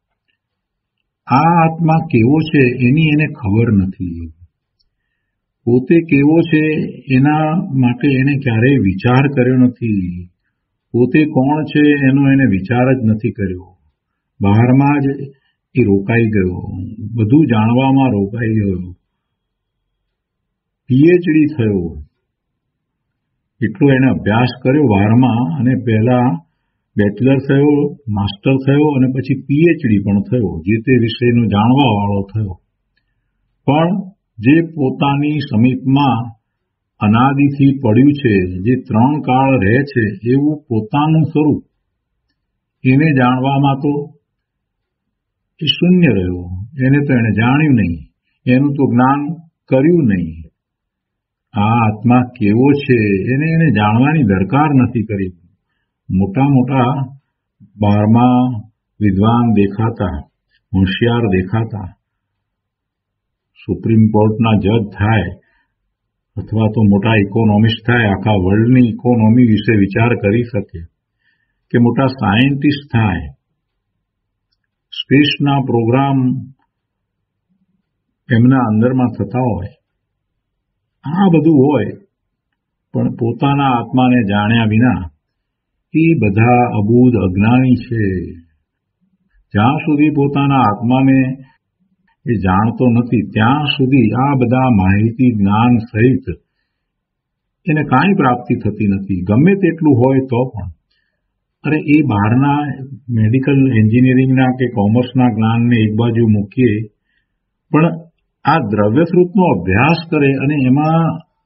[SPEAKER 2] આ આત્મા કેવો છે એની એને ખબર નથી. પોતે કેવો છે એના માટે એને ક્યારેય વિચાર કર્યો નથી. પોતે કોણ છે એનો એને વિચાર જ નથી કર્યો. બહારમાં જ એ રોકાઈ ગયો, બધું જાણવામાં રોકાઈ ગયો. પીએચડી થયો, એટલો એને અભ્યાસ કર્યો બહારમાં, અને પહેલા બેચલર થયો, માસ્ટર થયો અને પછી પીએચડી પણ થયો, જે તે વિષયનો જાણવા વાળો થયો. પણ જે પોતાની સમીપમાં અનાદિથી પડ્યું છે, જે ત્રણ કાળ રહે છે એવું પોતાનું સ્વરૂપ, એને જાણવામાં તો એ શૂન્ય રહ્યો. એને તો એને જાણ્યું નહીં, એનું તો જ્ઞાન કર્યું નહીં. આ આત્મા કેવો છે એને એને જાણવાની દરકાર નથી કરી. મોટા મોટા બારમાં વિદ્વાન દેખાતા, હોશિયાર દેખાતા, સુપ્રીમ કોર્ટના જજ થાય અથવા તો મોટા ઇકોનોમિસ્ટ થાય, આખા વર્લ્ડની ઇકોનોમી વિશે વિચાર કરી શકે, કે મોટા સાયન્ટિસ્ટ થાય, સ્પેસના પ્રોગ્રામ એમના અંદરમાં થતા હોય, આ બધું હોય, પણ પોતાના આત્માને જાણ્યા વિના એ બધા અબૂધ અજ્ઞાની છે. જ્યાં સુધી પોતાના આત્માને એ જાણતો નથી ત્યાં સુધી આ બધા માહિતી જ્ઞાન સહિત એને કાંઈ પ્રાપ્તિ થતી નથી, ગમે તેટલું હોય તો પણ. અરે એ બહારના મેડિકલ એન્જિનિયરિંગના કે કોમર્સના જ્ઞાનને એક બાજુ મૂકીએ, પણ આ દ્રવ્યશ્રુતનો અભ્યાસ કરે અને એમાં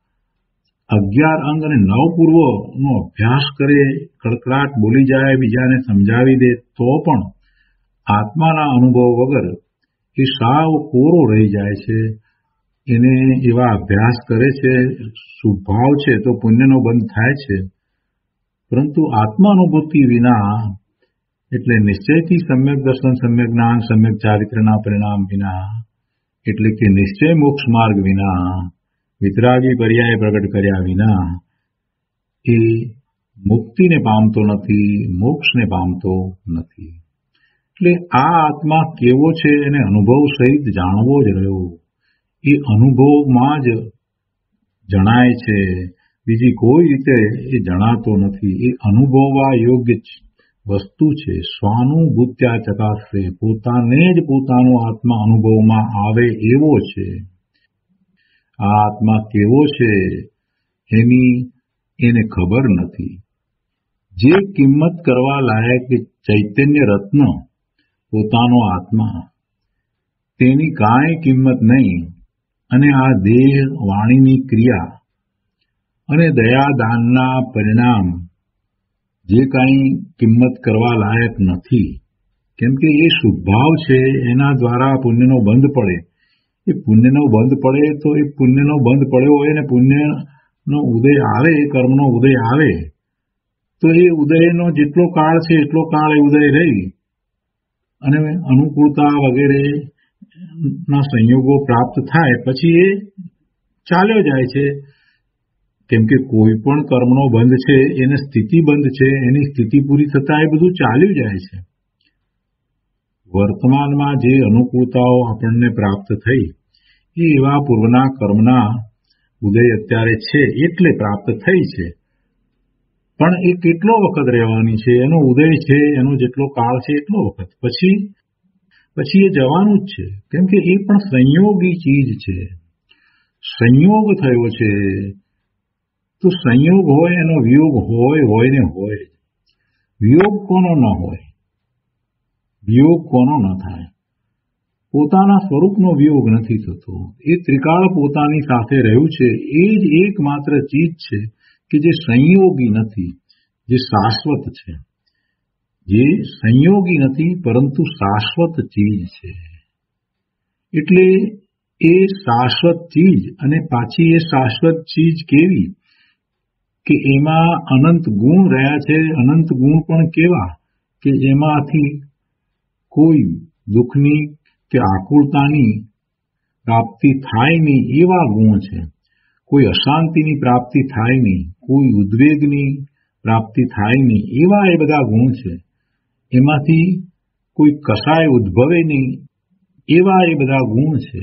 [SPEAKER 2] અગિયાર અંગ અને નવ પૂર્વનો અભ્યાસ કરે, કડકડાટ બોલી જાય, બીજાને સમજાવી દે, તો પણ આત્માના અનુભવ વગર એ સાવ કોરો રહી જાય છે. એને એવા અભ્યાસ કરે છે, શુભાવ છે તો પુણ્યનો બંધ થાય છે, પરંતુ આત્માનુભૂતિ વિના એટલે નિશ્ચયથી સમ્યક દર્શન, સમ્યક જ્ઞાન, સમ્યક ચારિત્રના પરિણામ વિના, એટલે કે નિશ્ચય મોક્ષ માર્ગ વિના, વિતરાગી પર્યાય પ્રગટ કર્યા વિના એ મુક્તિને પામતો નથી, મોક્ષને પામતો નથી. એટલે આ આત્મા કેવો છે એને અનુભવ સહિત જાણવો જ રહ્યો. એ અનુભવમાં જ જણાય છે, બીજી કોઈ રીતે એ જણાતો નથી. એ અનુભવવા યોગ્ય વસ્તુ છે. સ્વાનુભૂત્યા ચકાસે, પોતાને જ પોતાનો આત્મા અનુભવમાં આવે એવો છે. આ આત્મા કેવો છે એની એને ખબર નથી. જે કિંમત કરવા લાયક ચૈતન્ય રત્ન પોતાનો આત્મા, તેની કાંઈ કિંમત નહીં. અને આ દેહ વાણીની ક્રિયા અને દયાદાનના પરિણામ જે કાંઈ કિંમત કરવા લાયક નથી, કેમ કે એ શુભભાવ છે. એના દ્વારા પુણ્યનો બંધ પડે. એ પુણ્યનો બંધ પડે તો એ પુણ્યનો બંધ પડ્યો હોય ને પુણ્યનો ઉદય આવે, કર્મનો ઉદય આવે, તો એ ઉદયનો જેટલો કાળ છે એટલો કાળ એ ઉદય રહી અને અનુકૂળતા વગેરે ના સંયોગો પ્રાપ્ત થાય, પછી એ ચાલ્યો જાય છે. કેમ કે કોઈ પણ કર્મનો બંધ છે એને સ્થિતિ બંધ છે, એની સ્થિતિ પૂરી થતા એ બધું ચાલ્યું જાય છે. વર્તમાનમાં જે અનુકૂળતાઓ આપણને પ્રાપ્ત થઈ એ એવા પૂર્વના કર્મના ઉદય અત્યારે છે એટલે પ્રાપ્ત થઈ છે, પણ એ કેટલો વખત રહેવાની છે, એનો ઉદય છે, એનો જેટલો કાળ છે એટલો વખત, પછી પછી એ જવાનું જ છે. કેમ કે એ પણ સંયોગી ચીજ છે. સંયોગ થયો છે તો સંયોગ હોય એનો વિયોગ હોય હોય ને હોય. વિયોગ કોનો ન હોય, વિયોગ કોનો ન થાય. પોતાના સ્વરૂપનો વિયોગ નથી થતો. એ ત્રિકાળ પોતાની સાથે રહ્યું છે એ જ એકમાત્ર ચીજ છે કે જે સંયોગી નથી, જે શાશ્વત છે. જે સંયોગી નથી પરંતુ શાશ્વત ચીજ છે. એટલે એ શાશ્વત ચીજ, અને પાછી એ શાશ્વત ચીજ કેવી કે એમાં અનંત ગુણ રહ્યા છે. અનંત ગુણ પણ કેવા કે એમાંથી કોઈ દુઃખની કે આકુળતાની પ્રાપ્તિ થાય નહીં એવા ગુણ છે. કોઈ અશાંતિની પ્રાપ્તિ થાય નહીં, કોઈ ઉદ્વેગની પ્રાપ્તિ થાય નહીં એવા એ બધા ગુણ છે. એમાંથી કોઈ કસાય ઉદ્ભવે નહીં એવા એ બધા ગુણ છે.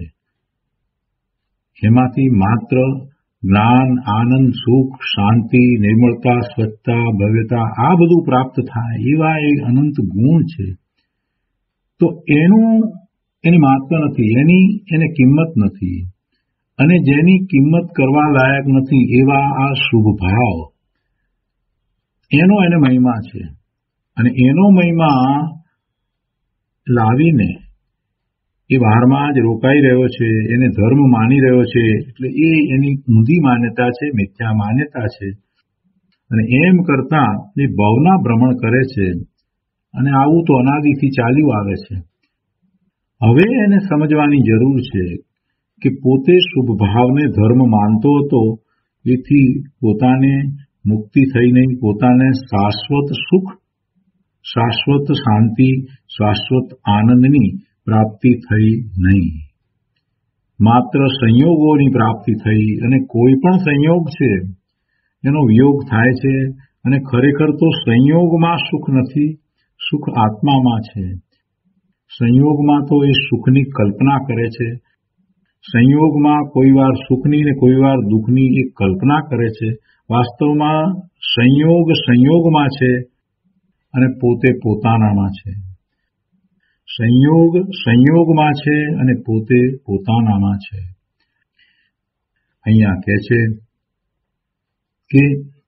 [SPEAKER 2] એમાંથી માત્ર જ્ઞાન, આનંદ, સુખ, શાંતિ, નિર્મળતા, સ્વચ્છતા, ભવ્યતા આ બધું પ્રાપ્ત થાય એવા એ અનંત ગુણ છે. તો એનું એની માત્રા નથી, એની એને કિંમત નથી. અને જેની કિંમત કરવા લાયક નથી એવા આ શુભ ભાવ, એનો એને મહિમા છે. અને એનો મહિમા લાવીને એ બહારમાં જ રોકાઈ રહ્યો છે, એને ધર્મ માની રહ્યો છે. એટલે એ એની ઊંધી માન્યતા છે, મિથ્યા માન્યતા છે. અને એમ કરતા એ ભવના ભ્રમણ કરે છે. અને આવું તો અનાદિથી ચાલ્યું આવે છે. હવે એને સમજવાની જરૂર છે કે પોતે શુભ ભાવને ધર્મ માનતો હતો, એથી પોતાને મુક્તિ થઈ નહીં, પોતાને શાશ્વત સુખ, શાશ્વત શાંતિ, શાશ્વત આનંદની પ્રાપ્તિ થઈ નહીં. માત્ર સંયોગોની પ્રાપ્તિ થઈ. અને કોઈ પણ સંયોગ છે એનો વિયોગ થાય છે. અને ખરેખર તો સંયોગમાં સુખ નથી, સુખ આત્મામાં છે. સંયોગમાં તો એ સુખની કલ્પના કરે છે. સંયોગમાં કોઈ વાર સુખની ને કોઈ વાર દુઃખની એ કલ્પના કરે છે. વાસ્તવમાં સંયોગ સંયોગમાં છે અને પોતે પોતાનામાં છે. સંયોગ સંયોગમાં છે અને પોતે પોતાનામાં છે. અહીંયા કહે છે કે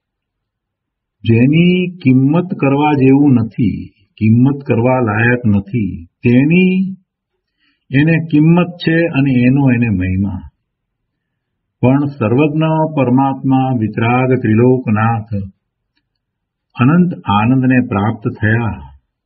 [SPEAKER 2] જેની કિંમત કરવા જેવું નથી, કિંમત કરવા લાયક નથી, તેની એને કિંમત છે અને એનો એને મહિમા. પણ સર્વજ્ઞ પરમાત્મા વિતરાગ ત્રિલોકનાથ અનંત આનંદને પ્રાપ્ત થયા.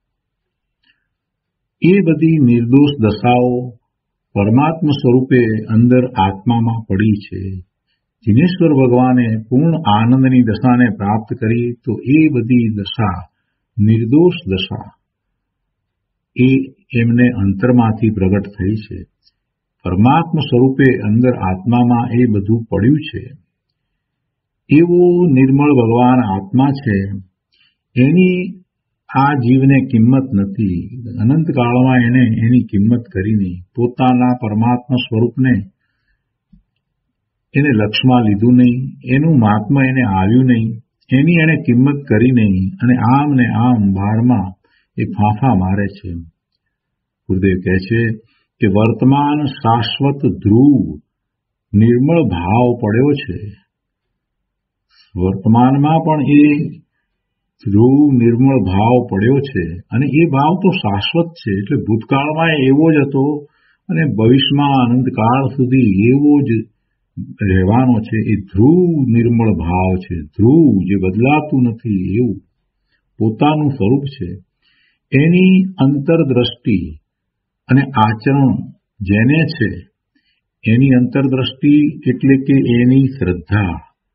[SPEAKER 2] એ બધી નિર્દોષ દશાઓ પરમાત્મા સ્વરૂપે અંદર આત્મામાં પડી છે. જીનેશ્વર ભગવાને પૂર્ણ આનંદની દશાને પ્રાપ્ત કરી તો એ બધી દશા, નિર્દોષ દશા, એ એમને અંતરમાંથી પ્રગટ થઈ છે. પરમાત્મા સ્વરૂપે અંદર આત્મામાં એ બધું પડ્યું છે. એવો નિર્મળ ભગવાન આત્મા છે, એની આ જીવને કિંમત નથી. અનંતકાળમાં એને એની કિંમત કરી નહીં. પોતાના પરમાત્મા સ્વરૂપને એને લક્ષમાં લીધું નહીં, એનું મહાત્મા એને આવ્યું નહીં, એની એને કિંમત કરી નહીં. અને આમ ને આમ બહારમાં એ ફાંફા મારે છે. ગુરુદેવ કહે છે કે વર્તમાન શાશ્વત ધ્રુવ નિર્મળ ભાવ પડ્યો છે. વર્તમાનમાં પણ એ ધ્રુવ નિર્મળ ભાવ પડ્યો છે. અને એ ભાવ તો શાશ્વત છે. એટલે ભૂતકાળમાં એવો જ હતો અને ભવિષ્યમાં અનંતકાળ સુધી એવો જ રહેવાનો છે. એ ધ્રુવ નિર્મળ ભાવ છે. ધ્રુવ જે બદલાતું નથી એવું પોતાનું સ્વરૂપ છે. એની અંતરદ્રષ્ટિ અને આચરણ જેને છે, એની અંતરદ્રષ્ટિ એટલે કે એની શ્રદ્ધા,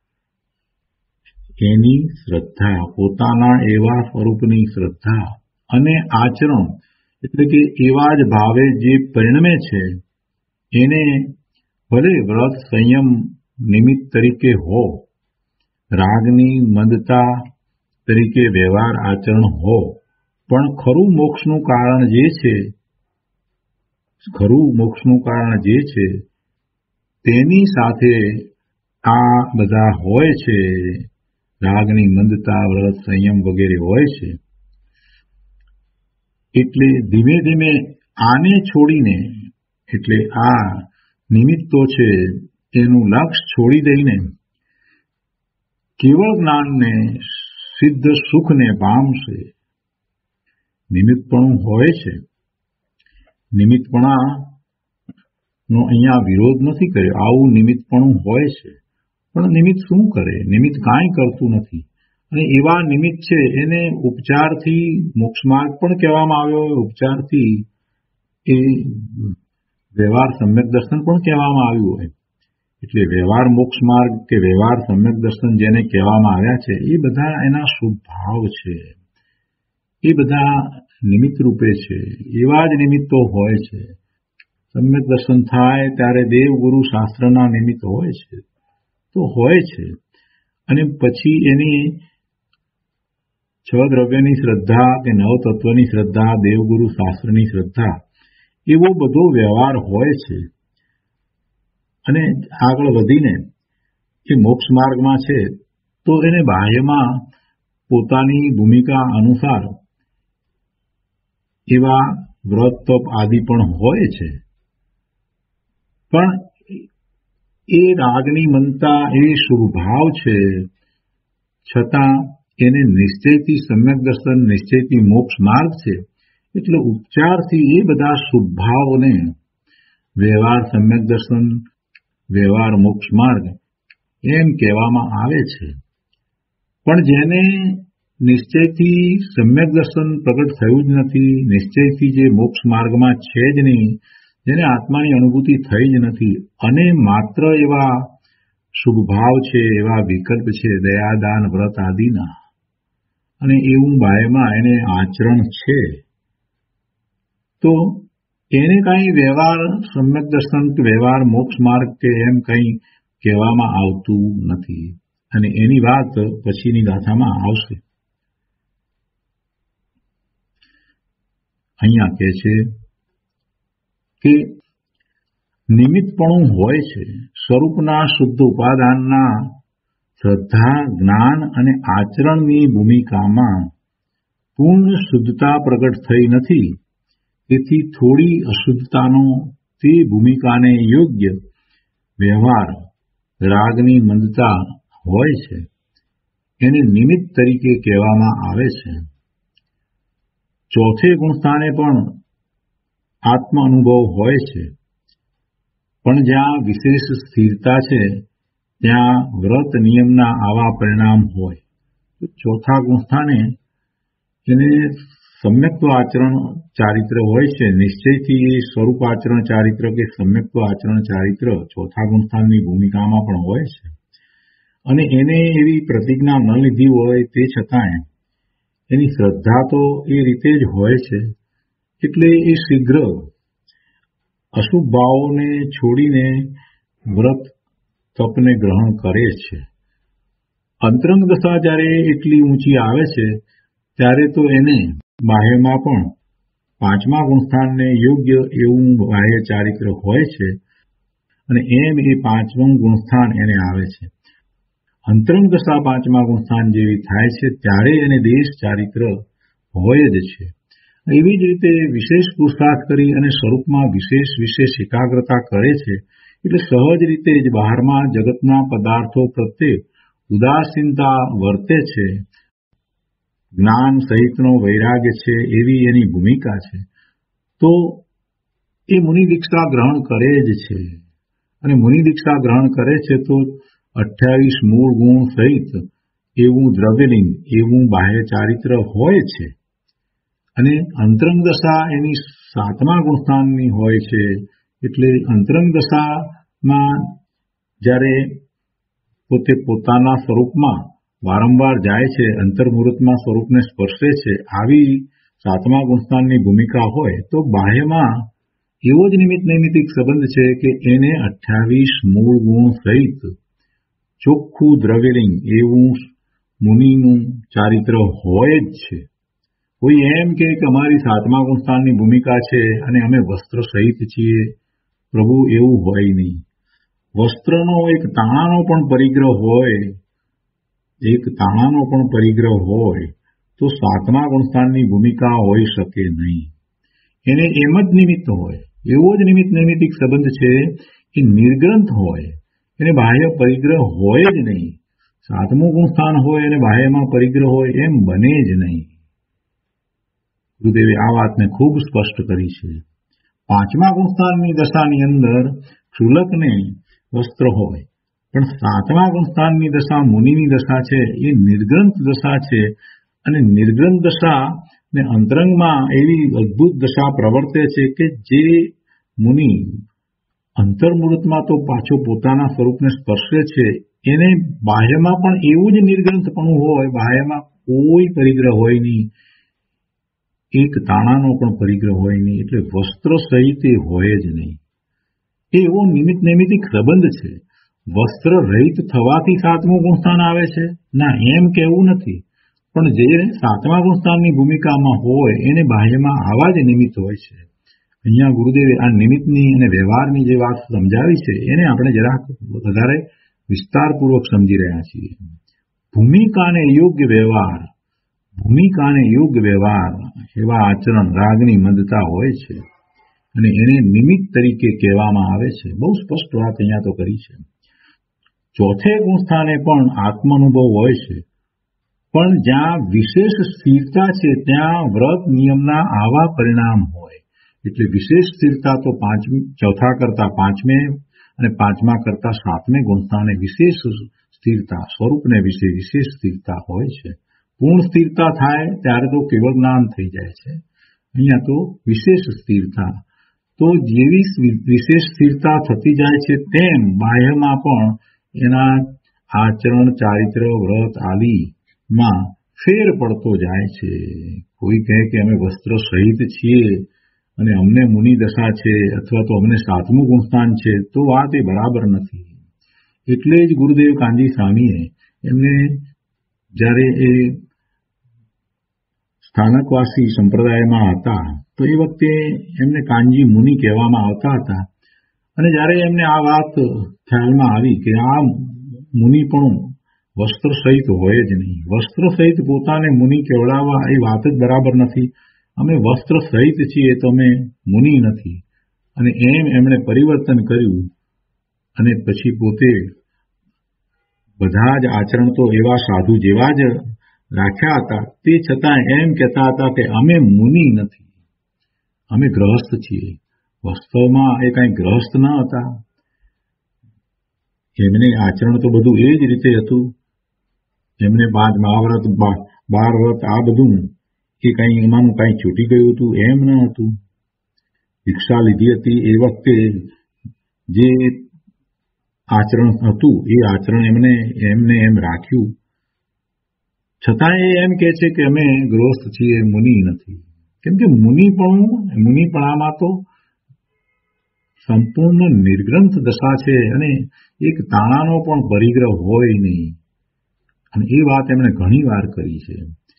[SPEAKER 2] એની શ્રદ્ધા પોતાના એવા સ્વરૂપની શ્રદ્ધા અને આચરણ એટલે કે એવા જ ભાવે જે પરિણમે છે, એને ભલે વ્રત સંયમ નિમિત્ત તરીકે હો, રાગની મંદતા તરીકે વ્યવહાર આચરણ હો, પણ ખરું મોક્ષનું કારણ જે છે, ખરું મોક્ષનું કારણ જે છે તેની સાથે આ બધા હોય છે, રાગની મંદતા, વ્રત, સંયમ વગેરે હોય છે. એટલે ધીમે ધીમે આને છોડીને, એટલે આ નિમિત્તો છે એનું લક્ષ્ય છોડી દઈને કેવળ જ્ઞાનને, સિદ્ધ સુખને પામશે. નિમિત્તપણું હોય છે, નિમિત્તપણા નો અહીંયા વિરોધ નથી કર્યો. આવું નિમિત્તપણું હોય છે, પણ નિમિત્ત શું કરે? નિમિત્ત કાંઈ કરતું નથી. અને એવા નિમિત્ત છે એને ઉપચારથી મોક્ષ માર્ગ પણ કહેવામાં આવ્યો હોય, ઉપચારથી એ વ્યવહાર સમ્યક દર્શન પણ કહેવામાં આવ્યું હોય. એટલે વ્યવહાર મોક્ષ માર્ગ કે વ્યવહાર સમ્યક દર્શન જેને કહેવામાં આવ્યા છે એ બધા એના સ્વભાવ છે, એ બધા નિમિત્ત રૂપે છે. એવા જ નિમિત્તો હોય છે. સમ્યક દર્શન થાય ત્યારે દેવ ગુરુ શાસ્ત્રના નિમિત્ત હોય છે તો હોય છે. અને પછી એની છ દ્રવ્યની શ્રદ્ધા કે નવ તત્વની શ્રદ્ધા, દેવગુરુ શાસ્ત્રની શ્રદ્ધા, એવો બધો વ્યવહાર હોય છે. અને આગળ વધીને એ મોક્ષ માર્ગમાં છે તો એને બાહ્યમાં પોતાની ભૂમિકા અનુસાર એવા વ્રત તપ આદિ પણ હોય છે. પણ એ રાગની મનતા, એ સ્વભાવ છે, છતાં એને નિશ્ચયથી સમ્યક દર્શન, નિશ્ચયથી મોક્ષ માર્ગ છે. એટલે ઉપચારથી એ બધા સ્વભાવને વ્યવહાર સમ્યક દર્શન, વ્યવહાર મોક્ષ માર્ગ એમ કહેવામાં આવે છે. પણ જેને નિશ્ચયથી સમ્યક દર્શન પ્રગટ થયું જ નથી, નિશ્ચયથી જે મોક્ષ માર્ગમાં છે જ નહીં, જેને આત્માની અનુભૂતિ થઈ જ નથી, અને માત્ર એવા શુભભાવ છે, એવા વિકલ્પ છે દયાદાન વ્રત આદિના, અને એવું બાહ્યમાં એને આચરણ છે, તો એને કાંઈ વ્યવહાર સમ્યક દર્શન કે વ્યવહાર મોક્ષ માર્ગ કે એમ કંઈ કહેવામાં આવતું નથી. અને એની વાત પછીની ગાથામાં આવશે. અહીંયા કહે છે કે નિમિત્તપણું હોય છે. સ્વરૂપના શુદ્ધ ઉપાદાનના શ્રદ્ધા, જ્ઞાન અને આચરણની ભૂમિકામાં પૂર્ણ શુદ્ધતા પ્રગટ થઈ નથી. તેથી થોડી અશુદ્ધતાનો તે ભૂમિકાને યોગ્ય વ્યવહાર રાગની મંદતા હોય છે, એને નિમિત્ત તરીકે કહેવામાં આવે છે. ચોથે ગુણસ્થાને પણ આત્મ અનુભવ હોય છે, પણ જ્યાં વિશેષ સ્થિરતા છે ત્યાં વ્રત નિયમના આવા પરિણામ હોય. ચોથા ગુણસ્થાને એને સમ્યક્ત્વ આચરણ ચારિત્ર હોય છે. નિશ્ચયથી એ સ્વરૂપ આચરણ ચારિત્ર કે સમ્યક્ત્વ આચરણ ચારિત્ર ચોથા ગુણસ્થાનની ભૂમિકામાં પણ હોય છે. અને એને એવી પ્રતિજ્ઞા ન લીધી હોય તે છતાંય એની શ્રદ્ધા તો એ રીતે જ હોય છે. એટલે એ શીઘ્ર અશુભ ભાવોને છોડીને વ્રત તપને ગ્રહણ કરે છે. અંતરંગ દશા જ્યારે એટલી ઊંચી આવે છે ત્યારે તો એને બાહ્યમાં પણ પાંચમા ગુણસ્થાનને યોગ્ય એવું બાહ્ય ચારિત્ર હોય છે, અને એમ એ પાંચમું ગુણસ્થાન એને આવે છે. અંતરંગ દશા પાંચમા ગુણસ્થાન જેવી થાય છે ત્યારે એને દેશ ચારિત્ર હોય જ છે. એવી જ રીતે વિશેષ પુરુષાર્થ કરી અને સ્વરૂપમાં વિશેષ વિશેષ એકાગ્રતા કરે છે. એટલે સહજ રીતે જ બહારમાં જગતના પદાર્થો પ્રત્યે ઉદાસીનતા વર્તે છે. જ્ઞાન સહિતનો વૈરાગ્ય છે એવી એની ભૂમિકા છે. તો એ મુનિ દીક્ષા ગ્રહણ કરે જ છે. અને મુનિ દીક્ષા ગ્રહણ કરે છે તો અઠ્યાવીસ મૂળ ગુણ સહિત એવું દ્રવ્યલિંગ, એવું બાહ્ય ચારિત્ર હોય છે. અને અંતરંગ દશા એની સાતમા ગુણસ્થાનની હોય છે. એટલે અંતરંગ દશામાં જ્યારે પોતે પોતાના સ્વરૂપમાં વારંવાર જાય છે, અંતર્મુહૂર્તમાં સ્વરૂપને સ્પર્શે છે, આવી સાતમા ગુણસ્થાનની ભૂમિકા હોય તો બાહ્યમાં એવો જ નિમિત્ત નૈમિતિક સંબંધ છે કે એને અઠ્યાવીસ મૂળ ગુણ સહિત ચોખ્ખું દ્રવ્યલિંગ એવું મુનિનું ચારિત્ર હોય જ છે. કોઈ એમ કે અમારી સાતમા ગુણસ્થાનની ભૂમિકા છે અને અમે વસ્ત્ર સહિત છીએ, પ્રભુ એવું હોય નહીં. વસ્ત્રનો એક તાણાનો પણ પરિગ્રહ હોય એક તાણાનો પણ પરિગ્રહ હોય તો સાતમા ગુણસ્થાનની ભૂમિકા હોઈ શકે નહીં. એને એમ જ નિમિત્ત હોય, એવો જ નિમિત્ત નૈમિતિક સંબંધ છે કે નિર્ગ્રંથ હોય, એને બાહ્ય પરિગ્રહ હોય જ નહીં. સાતમું ગુણસ્થાન હોય અને બાહ્યમાં પરિગ્રહ હોય એમ બને જ નહીં. ગુરુદેવે આ વાતને ખૂબ સ્પષ્ટ કરી છે. પાંચમા ગુણસ્થાનની દશાની અંદર ક્ષુલકને વસ્ત્ર હોય, પણ સાતમા ગુણસ્થાનની દશા મુનિની દશા છે, એ નિર્ગ્રંથ દશા છે. અને નિર્ગ્રંથ દશા ને અંતરંગમાં એવી અદભુત દશા પ્રવર્તે છે કે જે મુનિ અંતર્મુહૂર્તમાં તો પાછો પોતાના સ્વરૂપને સ્પર્શે છે, એને બાહ્યમાં પણ એવું જ નિર્ગ્રંથપણું હોય, બાહ્યમાં કોઈ પરિગ્રહ હોય નહીં, એક તાણાનો પણ પરિગ્રહ હોય નહીં, એટલે વસ્ત્ર સહિત એ હોય જ નહીં. એ એવો નિમિત્ત નૈમિતિક સંબંધ છે. વસ્ત્ર રહિત થવાથી સાતમું ગુણસ્થાન આવે છે ના, એમ કહેવું નથી, પણ જે સાતમા ગુણસ્થાનની ભૂમિકામાં હોય એને બાહ્યમાં આવા જ નિમિત્ત હોય છે. અહીંયા ગુરુદેવે આ નિમિત્તની અને વ્યવહારની જે વાત સમજાવી છે એને આપણે જરાક વધારે વિસ્તારપૂર્વક સમજી રહ્યા છીએ. ભૂમિકાને યોગ્ય વ્યવહાર ભૂમિકાને યોગ્ય વ્યવહાર એવા આચરણ રાગની મંદતા હોય છે અને એને નિમિત્ત તરીકે કહેવામાં આવે છે. બહુ સ્પષ્ટ વાત અહીંયા તો કરી છે. ચોથે ગુણસ્થાને પણ આત્માનુભવ હોય છે, પણ જ્યાં વિશેષ સ્થિરતા છે ત્યાં વ્રત નિયમના આવા પરિણામ હોય. એટલે વિશેષ સ્થિરતા તો પાંચ ચોથા કરતા પાંચમે અને પાંચમા કરતા સાતમે ગુણસ્થાને વિશેષ સ્થિરતા, સ્વરૂપને વિશે વિશેષ સ્થિરતા હોય છે. પૂર્ણ સ્થિરતા થાય ત્યારે તો કેવળ જ્ઞાન થઈ જાય છે. અહીંયા તો વિશેષ સ્થિરતા, તો જેવી વિશેષ સ્થિરતા થતી જાય છે તેમ બાહ્યમાં પણ એના આચરણ, ચારિત્ર, વ્રત આદિમાં ફેર પડતો જાય છે. કોઈ કહે કે અમે વસ્ત્ર સહિત છીએ અને અમને મુનિ દશા છે અથવા તો અમને સાતમું ગુણસ્થાન છે, તો વાત એ બરાબર નથી. એટલે જ ગુરુદેવ કાનજી સ્વામીએ એમને જ્યારે એ સ્થાનકવાસી સંપ્રદાયમાં હતા તો એ વખતે એમને કાનજી મુનિ કહેવામાં આવતા હતા. અને જ્યારે એમને આ વાત ખ્યાલમાં આવી કે આ મુનિ પણ વસ્ત્ર સહિત હોય જ નહીં, વસ્ત્ર સહિત પોતાને મુનિ કહેવડાવવા એ વાત જ બરાબર નથી. અમે વસ્ત્ર સહિત છીએ તો અમે મુનિ નથી. અને એમ એમણે પરિવર્તન કર્યું અને પછી પોતે બધા જ આચરણ તો એવા સાધુ જેવા જ રાખ્યા હતા, તે છતાં એમ કહેતા હતા કે અમે મુનિ નથી, અમે ગ્રહસ્થ છીએ. વાસ્તવમાં એ કાંઈ ગ્રહસ્થ ન હતા. એમને આચરણ તો બધું એ જ રીતે હતું. એમને પાંચ મહાવ્રત, બાર વ્રત આ બધું એ કાંઈ એમાંનું કાંઈ છૂટી ગયું હતું એમ ન હતું. દીક્ષા લીધી હતી એ વખતે જે આચરણ હતું એ આચરણ એમને એમને એમ રાખ્યું. છતાં એ એમ કહે છે કે અમે ગૃહસ્થ છીએ, મુનિ નથી. કેમ કે મુનિપણું મુનિપણામાં તો સંપૂર્ણ નિર્ગ્રંથ દશા છે અને એક તાણાનો પણ પરિગ્રહ હોય નહીં. અને એ વાત એમણે ઘણી વાર કરી છે.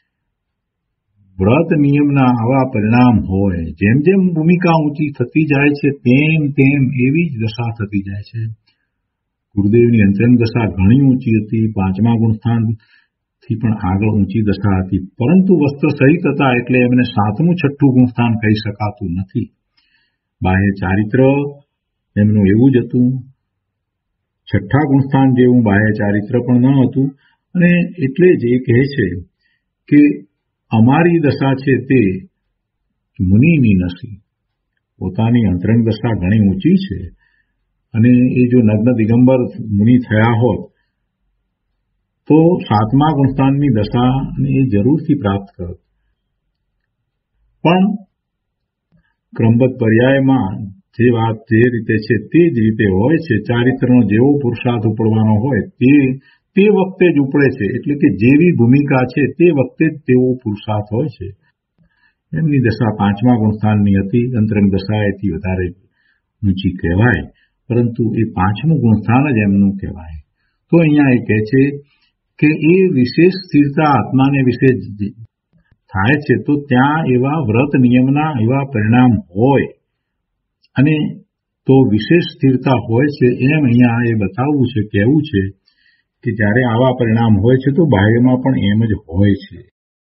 [SPEAKER 2] વ્રત નિયમના આવા પરિણામ હોય, જેમ જેમ ભૂમિકા ઊંચી થતી જાય છે તેમ તેમ એવી જ દશા થતી જાય છે. ગુરુદેવની અંતરંગ દશા ઘણી ઊંચી હતી, પાંચમા ગુણસ્થાનથી પણ આગળ ઊંચી દશા હતી, પરંતુ વસ્ત્ર સહિત હતા એટલે એમને સાતમું છઠ્ઠું ગુણસ્થાન કહી શકાતું નથી. બાહ્ય ચારિત્ર એમનું એવું જ હતું, છઠ્ઠા ગુણસ્થાન જેવું બાહ્ય ચારિત્ર પણ ન હતું. અને એટલે જ એ કહે છે કે અમારી દશા છે તે મુનિની નથી. પોતાની અંતરંગ દશા ઘણી ઊંચી છે અને એ જો નગ્ન દિગંબર મુનિ થયા હોત તો સાતમા ગુણસ્થાનની દશાને એ જરૂરથી પ્રાપ્ત કરત. પણ ક્રમબદ્ધ પર્યાયમાં જે વાત જે રીતે છે તે જ રીતે હોય છે. ચારિત્રનો જેવો પુરુષાર્થ ઉપડવાનો હોય તે તે વખતે જ ઉપડે છે. એટલે કે જેવી ભૂમિકા છે તે વખતે જ તેવો પુરુષાર્થ હોય છે. એમની દશા પાંચમા ગુણસ્થાનની હતી, અંતરંગ દશા એથી વધારે ઊંચી કહેવાય, પરંતુ એ પાંચમું ગુણસ્થાન જ એમનું કહેવાય. તો અહીંયા એ કહે છે કે એ વિશેષ સ્થિરતા આત્માને વિશે થાય છે તો ત્યાં એવા વ્રત નિયમના એવા પરિણામ હોય અને તો વિશેષ સ્થિરતા હોય છે, એમ અહીંયા એ બતાવવું છે, કહેવું છે કે જ્યારે આવા પરિણામ હોય છે તો બાહ્યમાં પણ એમ જ હોય છે.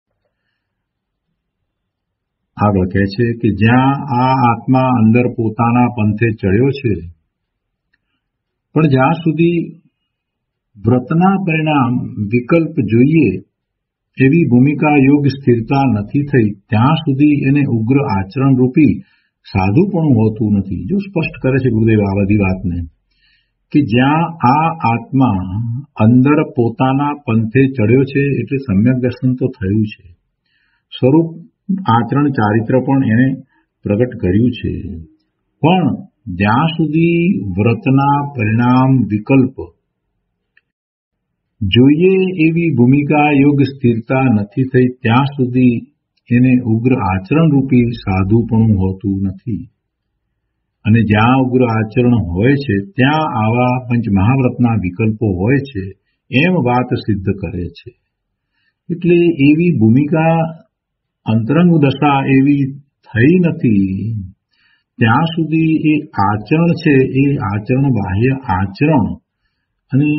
[SPEAKER 2] આગળ કહે છે કે જ્યાં આ આત્મા અંદર પોતાના પંથે ચડ્યો છે, પણ જ્યાં સુધી વ્રતના પરિણામ વિકલ્પ જોઈએ એવી ભૂમિકા યોગ સ્થિરતા નથી થઈ, ત્યાં સુધી એને ઉગ્ર આચરણ રૂપી સાધુપણું હોતું નથી. જો સ્પષ્ટ કરે છે ગુરુદેવ આ બધી વાતને, કે જ્યાં આ આત્મા અંદર પોતાના પંથે ચડ્યો છે એટલે સમ્યક દર્શન તો થયું છે, સ્વરૂપ આચરણ ચારિત્ર પણ એને પ્રગટ કર્યું છે, પણ જ્યાં સુધી વ્રતના પરિણામ વિકલ્પ જોઈએ એવી ભૂમિકા યોગ સ્થિરતા નથી થઈ, ત્યાં સુધી એને ઉગ્ર આચરણ રૂપી સાધુપણું હોતું નથી. અને જ્યાં ઉગ્ર આચરણ હોય છે ત્યાં આવા પંચ મહાવ્રતના વિકલ્પો હોય છે, એમ વાત સિદ્ધ કરે છે. એટલે એવી ભૂમિકા અંતરંગ દશા એવી થઈ નથી ત્યાં સુધી એ આચરણ છે, એ આચરણ બાહ્ય આચરણ અને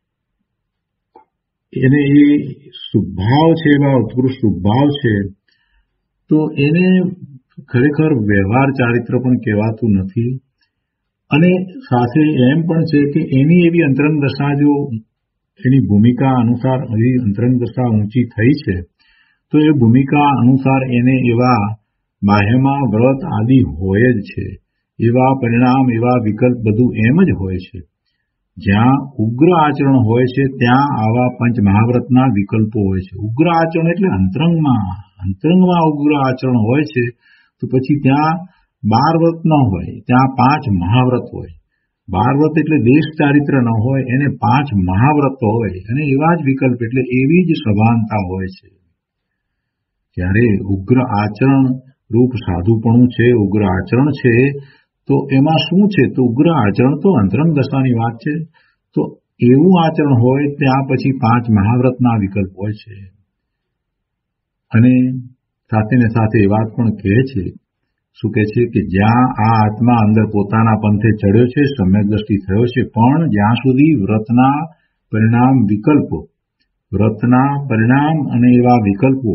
[SPEAKER 2] એને એ સ્વભાવ છે, એવા ઉત્કૃષ્ટ સ્વભાવ છે, તો એને ખરેખર વ્યવહાર ચારિત્ર પણ કહેવાતું નથી. અને સાથે એમ પણ છે કે એની એવી અંતરંગ દશા જો એની ભૂમિકા અનુસાર એવી અંતરંગ દશા ઊંચી થઈ છે તો એ ભૂમિકા અનુસાર એને એવા બાહ્યમાં વ્રત આદિ હોય જ છે, એવા પરિણામ એવા વિકલ્પ બધું એમ જ હોય છે. જ્યાં ઉગ્ર આચરણ હોય છે ત્યાં આવા પંચ મહાવ્રતના વિકલ્પો હોય છે. ઉગ્ર આચરણ એટલે અંતરંગમાં અંતરંગમાં ઉગ્ર આચરણ હોય છે, તો પછી ત્યાં બાર વ્રત ન હોય, ત્યાં પાંચ મહાવ્રત હોય. બાર વ્રત એટલે દેશ ચારિત્ર ન હોય, એને પાંચ મહાવ્રત હોય અને એવા જ વિકલ્પ એટલે એવી જ સભાનતા હોય છે. જ્યારે ઉગ્ર આચરણ રૂપ સાધુપણું છે, ઉગ્ર આચરણ છે, તો એમાં શું છે? તો ઉગ્ર આચરણ તો અંતરંગ દશાની વાત છે. તો એવું આચરણ હોય ત્યાં પછી પાંચ મહાવ્રતના વિકલ્પ હોય છે. અને સાથે ને સાથે એ વાત પણ કહે છે, શું કહે છે કે જ્યાં આ આત્મા અંદર પોતાના પંથે ચડ્યો છે, સમ્યક દ્રષ્ટિ થયો છે, પણ જ્યાં સુધી વ્રતના પરિણામ વિકલ્પો વ્રતના પરિણામ અને એવા વિકલ્પો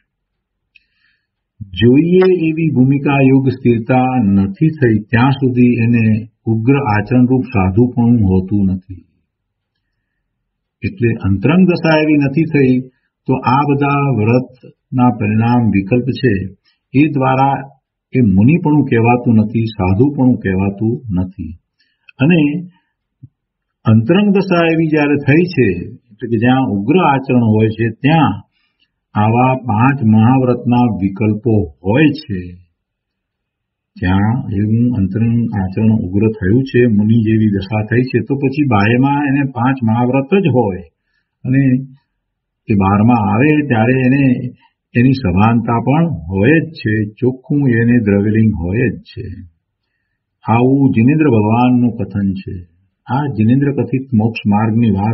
[SPEAKER 2] જોઈએ એવી ભૂમિકા યોગ સ્થિરતા નથી થઈ, ત્યાં સુધી એને ઉગ્ર આચરણરૂપ સાધુપણું હોતું નથી. એટલે અંતરંગ દશા એવી નથી થઈ તો આ બધા વ્રતના પરિણામ વિકલ્પ છે એ દ્વારા એ મુનિપણું કહેવાતું નથી, સાધુપણું કહેવાતું નથી. અને અંતરંગ દશા એવી જ્યારે થઈ છે એટલે કે જ્યાં ઉગ્ર આચરણ હોય છે ત્યાં આવા પાંચ મહાવ્રતના વિકલ્પો હોય છે. જ્યાં એવું અંતરંગ આચરણ ઉગ્ર થયું છે, મુનિ જેવી દશા થઈ છે, તો પછી બાહ્યમાં એને પાંચ મહાવ્રત જ હોય અને એ બારમાં આવે ત્યારે એને એની સભાનતા પણ હોય જ છે, ચોખ્ખું એને દ્રવ્યલિંગ હોય જ છે. આવું જિનેન્દ્ર ભગવાનનું કથન છે. આ જિનેન્દ્ર કથિત મોક્ષ માર્ગની વાત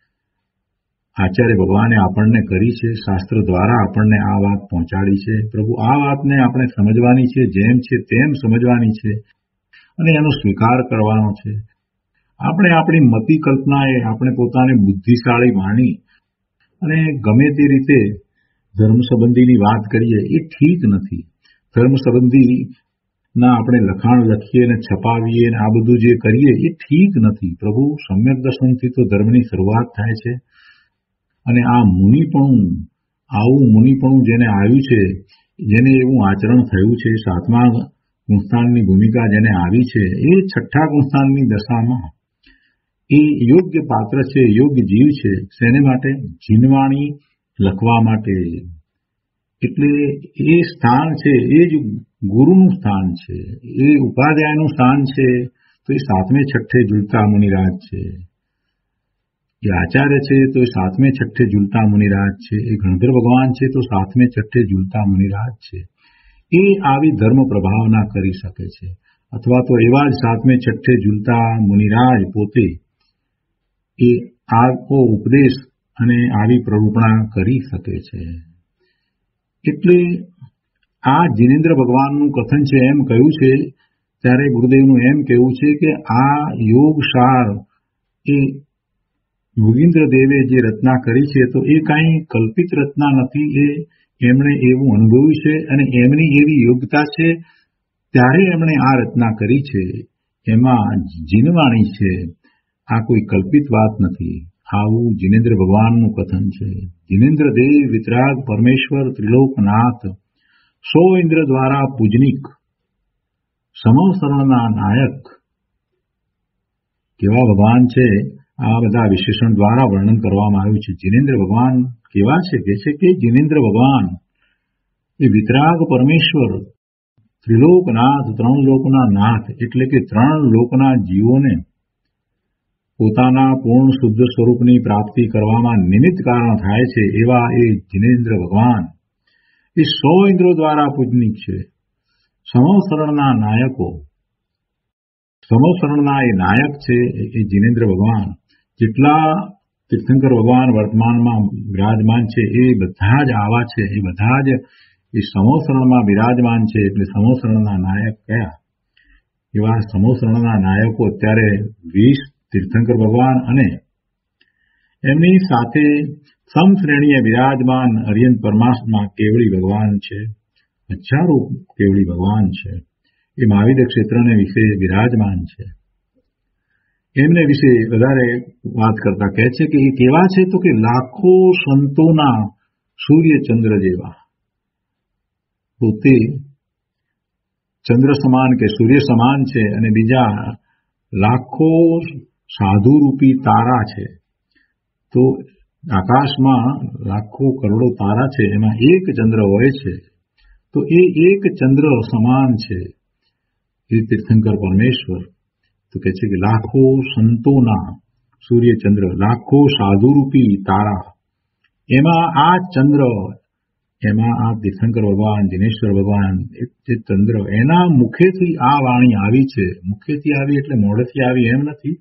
[SPEAKER 2] આચાર્ય ભગવાને આપણને કરી છે, શાસ્ત્ર દ્વારા આપણને આ વાત પહોંચાડી છે. પ્રભુ આ વાતને આપણે સમજવાની છે, જેમ છે તેમ સમજવાની છે અને એનો સ્વીકાર કરવાનો છે. આપણે આપણી મતિ કલ્પનાએ આપણે પોતાને બુદ્ધિશાળી માની અને ગમે તે રીતે ધર્મ સંબંધીની વાત કરીએ એ ઠીક નથી. ધર્મ સંબંધીના આપણે લખાણ લખીએ ને છપાવીએ ને આ બધું જે કરીએ એ ઠીક નથી. પ્રભુ સમ્યક દર્શનથી તો ધર્મની શરૂઆત થાય છે. અને આ મુનિપણું, આવું મુનિપણું જેને આવ્યું છે, જેને એવું આચરણ થયું છે, સાતમા ગુણસ્થાનની ભૂમિકા જેને આવી છે, એ છઠ્ઠા ગુણસ્થાનની દશામાં એ યોગ્ય પાત્ર છે, યોગ્ય જીવ છે. શેને માટે? જીનવાણી લખવા માટે. એટલે એ સ્થાન છે એ જ ગુરુનું સ્થાન છે, એ ઉપાધ્યાયનું સ્થાન છે. તો એ સાતમે છઠ્ઠે ઝૂલતા મુનિરાજ છે. એ આચાર્ય છે તો એ સાતમે છઠ્ઠે ઝૂલતા મુનિરાજ છે. એ ગણધર ભગવાન છે તો સાતમે છઠ્ઠે ઝૂલતા મુનિરાજ છે. એ આવી ધર્મ પ્રભાવના કરી શકે છે, અથવા તો એવા જ સાતમે છઠ્ઠે ઝૂલતા મુનિરાજ પોતે એ આવો ઉપદેશ અને આવી પ્રરૂપણા કરી શકે છે. એટલે આ જિનેન્દ્ર ભગવાનનું કથન છે. એમ કહ્યું છે ત્યારે ગુરુદેવનું એમ કહેવું છે કે આ યોગસાર એ યોગીન્દ્ર દેવે જે રચના કરી છે તો એ કાંઈ કલ્પિત રચના નથી, એ એમણે એવું અનુભવ્યું છે અને એમની એવી યોગ્યતા છે ત્યારે એમણે આ રચના કરી છે. એમાં જીનવાણી છે, આ કોઈ કલ્પિત વાત નથી. આવું જિનેન્દ્ર ભગવાનનું કથન છે. જિનેન્દ્ર દેવ વિતરાગ પરમેશ્વર ત્રિલોકનાથ સો ઇન્દ્ર દ્વારા પૂજનિક સમવસરણના નાયક કેવા ભગવાન છે, આ બધા વિશેષણ દ્વારા વર્ણન કરવામાં આવ્યું છે. જિનેન્દ્ર ભગવાન કેવા છે કે છે કે જિનેન્દ્ર ભગવાન એ વિતરાગ પરમેશ્વર ત્રિલોકનાથ ત્રણ લોકના નાથ એટલે કે ત્રણ લોકના જીવોને પોતાના પૂર્ણ શુદ્ધ સ્વરૂપની પ્રાપ્તિ કરવામાં નિમિત્ત કારણ થાય છે એવા એ જિનેન્દ્ર ભગવાન એ સો ઇન્દ્રો દ્વારા પૂજનિક છે. સમવસરણના નાયકો, સમવસરણના એ નાયક છે એ જિનેન્દ્ર ભગવાન. જેટલા તીર્થંકર ભગવાન વર્તમાનમાં વિરાજમાન છે એ બધા જ આવા છે, એ બધા જ એ સમવસરણમાં વિરાજમાન છે. એટલે સમવસરણના નાયક કયા? એવા સમવસરણના નાયકો અત્યારે વીસ તીર્થંકર ભગવાન અને એમની સાથે સમશ્રેણીએ વિરાજમાન અર્યંત પરમાત્મા કેવળી ભગવાન છે. હજારો કેવળી ભગવાન છે. એ મહાવિદ્ય ક્ષેત્રને વિશે વિરાજમાન છે. એમને વિશે વધારે વાત કરતા કહે છે કે એ કેવા છે તો કે લાખો સંતોના સૂર્યચંદ્ર જેવા. પોતે ચંદ્ર સમાન કે સૂર્ય સમાન છે અને બીજા લાખો સાધુરૂપી તારા છે. તો આકાશમાં લાખો કરોડો તારા છે, એમાં એક ચંદ્ર હોય છે. તો એ એક ચંદ્ર સમાન છે એ તીર્થંકર પરમેશ્વર. તો કહે છે કે લાખો સંતોના સૂર્યચંદ્ર, લાખો સાધુરૂપી તારા, એમાં આ ચંદ્ર, એમાં આ તીર્થંકર ભગવાન જિનેશ્વર ભગવાન જે ચંદ્ર, એના મુખેથી આ વાણી આવી છે. મુખેથી આવી એટલે મોઢેથી આવી એમ નથી.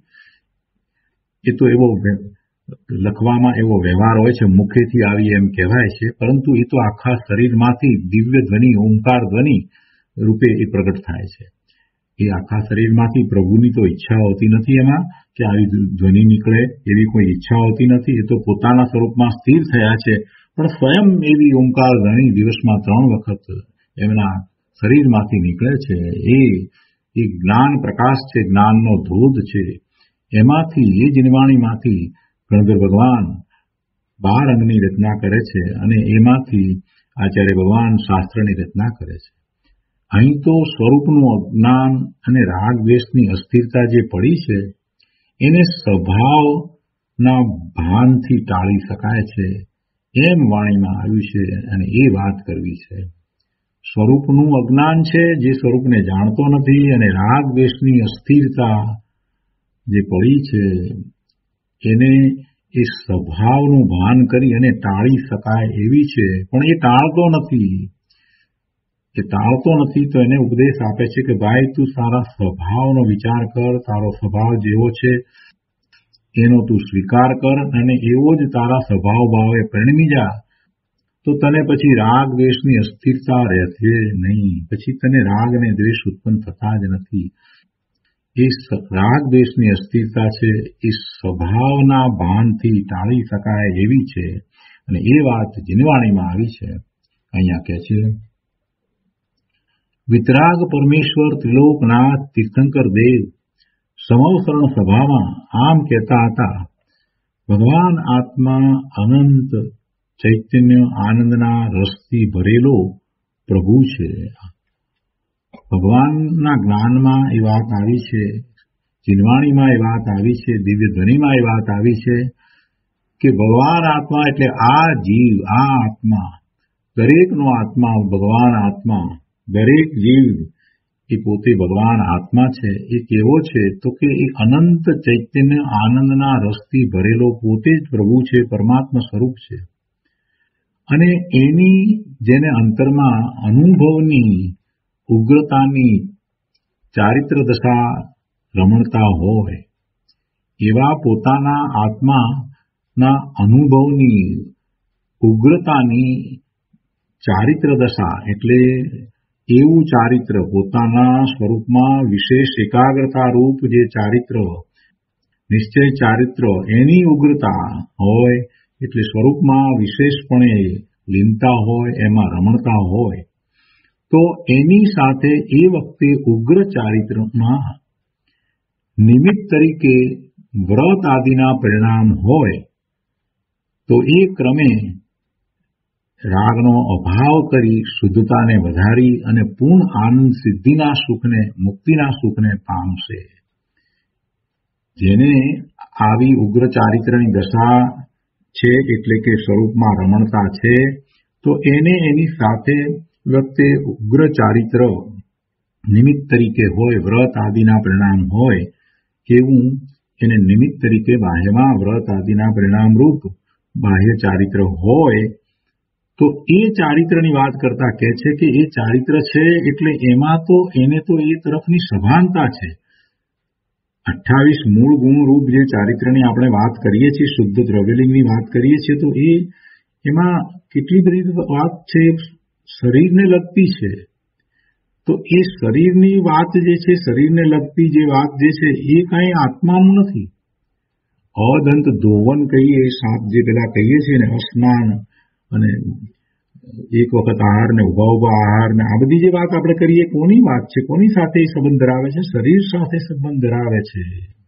[SPEAKER 2] એ તો એવો લખવામાં એવો વ્યવહાર હોય છે, મુખેથી આવી એમ કહેવાય છે, પરંતુ એ તો આખા શરીરમાંથી દિવ્ય ધ્વનિ, ઓમકાર ધ્વનિ રૂપે એ પ્રગટ થાય છે. એ આખા શરીરમાંથી પ્રભુની તો ઈચ્છા હોતી નથી એમાં કે આવી ધ્વનિ નીકળે, એવી કોઈ ઈચ્છા હોતી નથી. એ તો પોતાના સ્વરૂપમાં સ્થિર થયા છે, પણ સ્વયં એવી ઓમકાર ધ્વનિ દિવસમાં ત્રણ વખત એમના શરીરમાંથી નીકળે છે. એ એ જ્ઞાન પ્રકાશ છે, જ્ઞાનનો ધોધ છે. એમાંથી એ જીનવાણીમાંથી ગણધર ભગવાન બાર અંગની રચના કરે છે અને એમાંથી આચાર્ય ભગવાન શાસ્ત્રની રચના કરે છે. અહીં તો સ્વરૂપનું અજ્ઞાન અને રાગ દ્વેષની અસ્થિરતા જે પડી છે એને સ્વભાવના ભાનથી ટાળી શકાય છે એમ વાણીમાં આવ્યું છે અને એ વાત કરવી છે. સ્વરૂપનું અજ્ઞાન છે જે સ્વરૂપને જાણતો નથી, અને રાગ દ્વેષની અસ્થિરતા જે પડી છે એને એ સ્વભાવનું ભાન કરી અને ટાળી શકાય એવી છે. પણ એ ટાળતો નથી. એ ટાળતો નથી તો એને ઉપદેશ આપે છે કે ભાઈ તું તારા સ્વભાવનો વિચાર કર, તારો સ્વભાવ જેવો છે એનો તું સ્વીકાર કર અને એવો જ તારા સ્વભાવ ભાવે પરિણમી જા, તો તને પછી રાગ દ્વેષની અસ્થિરતા રહેશે નહીં. પછી તને રાગ અને દ્વેષ ઉત્પન્ન થતા જ નથી. એ રાગ દ્વેષની અસ્થિરતા છે એ સ્વભાવના ભાનથી ટાળી શકાય એવી છે અને એ વાત જીનવાણીમાં આવી છે. અહીંયા કહે છે વિતરાગ પરમેશ્વર ત્રિલોકનાથ તીર્થંકર દેવ સમવસરણ સભામાં આમ કહેતા હતા, ભગવાન આત્મા અનંત ચૈતન્ય આનંદના રસથી ભરેલો પ્રભુ છે. ભગવાનના જ્ઞાનમાં એ વાત આવી છે, જીનવાણીમાં એ વાત આવી છે, દિવ્ય ધ્વનિમાં એ વાત આવી છે કે ભગવાન આત્મા એટલે આ જીવ, આ આત્મા, દરેકનો આત્મા ભગવાન આત્મા, દરેક જીવ એ પોતે ભગવાન આત્મા છે. એ કેવો છે તો કે એ અનંત ચૈતન્ય આનંદના રસથી ભરેલો પોતે જ પ્રભુ છે, પરમાત્મા સ્વરૂપ છે. અને એની જેને અંતરમાં અનુભવની ઉગ્રતાની ચારિત્ર દશા રમણતા હોય એવા પોતાના આત્માના અનુભવની ઉગ્રતાની ચારિત્ર દશા એટલે એવું ચારિત્ર, પોતાના સ્વરૂપમાં વિશેષ એકાગ્રતા રૂપ જે ચારિત્ર, નિશ્ચય ચારિત્ર, એની ઉગ્રતા હોય, એટલે સ્વરૂપમાં વિશેષપણે લીનતા હોય, એમાં રમણતા હોય, તો એની સાથે એ વખતે ઉગ્ર ચારિત્રમાં નિમિત્ત તરીકે વ્રત આદિના પરિણામ હોય, તો એ ક્રમે રાગનો અભાવ કરી શુદ્ધતાને વધારી અને પૂર્ણ આનંદ સિદ્ધિના સુખને, મુક્તિના સુખને પામશે. જેને આવી ઉગ્ર ચારિત્રની દશા છે, એટલે કે સ્વરૂપમાં રમણતા છે, તો એને એની સાથે વ્યક્તિ ઉગ્ર ચારિત્ર નિમિત્ત તરીકે હોય, વ્રત આદિના પરિણામ હોય, એવું એને નિમિત્ત તરીકે બાહ્યમાં વ્રત આદિના પરિણામ રૂપ બાહ્ય ચારિત્ર હોય, તો એ ચારિત્રની વાત કરતા કહે છે કે એ ચારિત્ર છે એટલે એમાં તો એને તો એ તરફની સભાનતા છે. અઠ્ઠાવીસ મૂળ ગુણ રૂપ જે ચારિત્રની આપણે વાત કરીએ છીએ, શુદ્ધ દ્રવ્યલિંગની વાત કરીએ છીએ, તો એ એમાં કેટલી બધી વાત છે શરીરને લગતી છે. તો એ શરીરની વાત જે છે, શરીરને લગતી જે વાત જે છે, એ કાંઈ આત્માનું નથી. અદંત ધોવન કહીએ, સાપ જે પેલા કહીએ છીએ ને, સ્નાન અને એક વખત આહાર ને ઉભા ઉભા આહાર ને આ બધી જે વાત આપણે કરીએ, કોની વાત છે, કોની સાથે સંબંધ ધરાવે છે? શરીર સાથે સંબંધ ધરાવે છે.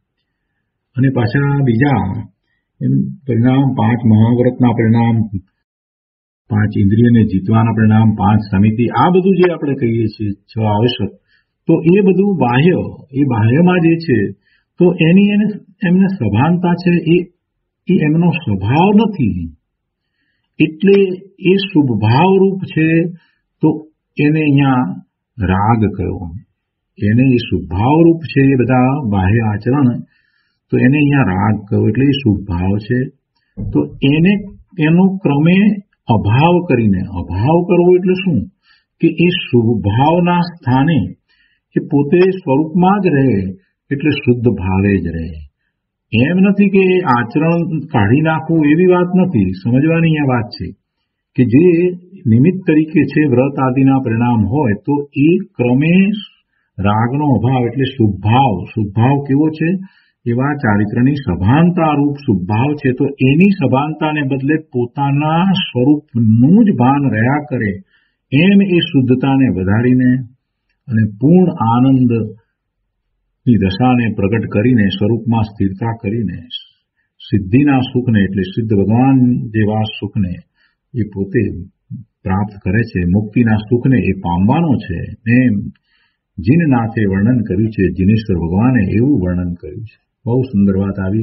[SPEAKER 2] અને પાછા બીજા એમ પરિણામ, પાંચ મહાવ્રતના પરિણામ, પાંચ ઇન્દ્રિયને જીતવાના પરિણામ, પાંચ સમિતિ, આ બધું જે આપણે કહીએ છીએ છ આવશ્યક, તો એ બધું બાહ્ય, એ બાહ્યમાં જે છે, તો એની એને એમને સભાનતા છે, એ એ એમનો સ્વભાવ નથી. એટલે એ શુભભાવ રૂપ છે, તો એને અહીંયા રાગ કયો. એને એ શુભભાવ રૂપ છે, એ બધા બાહ્ય આચરણ, તો એને અહીંયા રાગ કયો, એટલે એ શુભભાવ છે. તો એને એનો ક્રમે અભાવ કરીને, અભાવ કરવો એટલે શું કે એ શુભભાવના સ્થાને એ પોતે સ્વરૂપમાં જ રહે, એટલે શુદ્ધ ભાવે જ રહે. એમ નથી કે આચરણ કાઢી નાખવું, એવી વાત નથી. સમજવાની અહીંયા વાત છે કે જે નિમિત્ત તરીકે છે વ્રત આદિના પરિણામ હોય, તો એ ક્રમે રાગનો અભાવ એટલે શુભભાવ. શુભભાવ કેવો છે? એવા ચારિત્રની સભાનતા રૂપ શુભભાવ છે. તો એની સભાનતાને બદલે પોતાના સ્વરૂપનું જ ભાન રહ્યા કરે, એમ એ શુદ્ધતાને વધારીને અને પૂર્ણ આનંદ ની દશાને પ્રગટ કરીને, સ્વરૂપમાં સ્થિરતા કરીને સિદ્ધિના સુખને, એટલે સિદ્ધ ભગવાન જેવા સુખને એ પોતે પ્રાપ્ત કરે છે. મુક્તિના સુખને એ પામવાનો છે. એમ જીનનાથે વર્ણન કર્યું છે, જીનેશ્વર ભગવાને એવું વર્ણન કર્યું છે. બહુ સુંદર વાત આવી.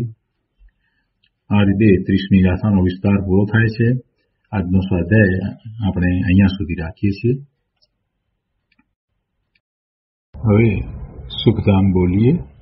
[SPEAKER 2] આ રીતે ત્રીસમી ગાથાનો વિસ્તાર પૂરો થાય છે. આજનો સ્વાધ્યાય આપણે અહીંયા સુધી રાખીએ છીએ. હવે સુખધામ બોલીએ.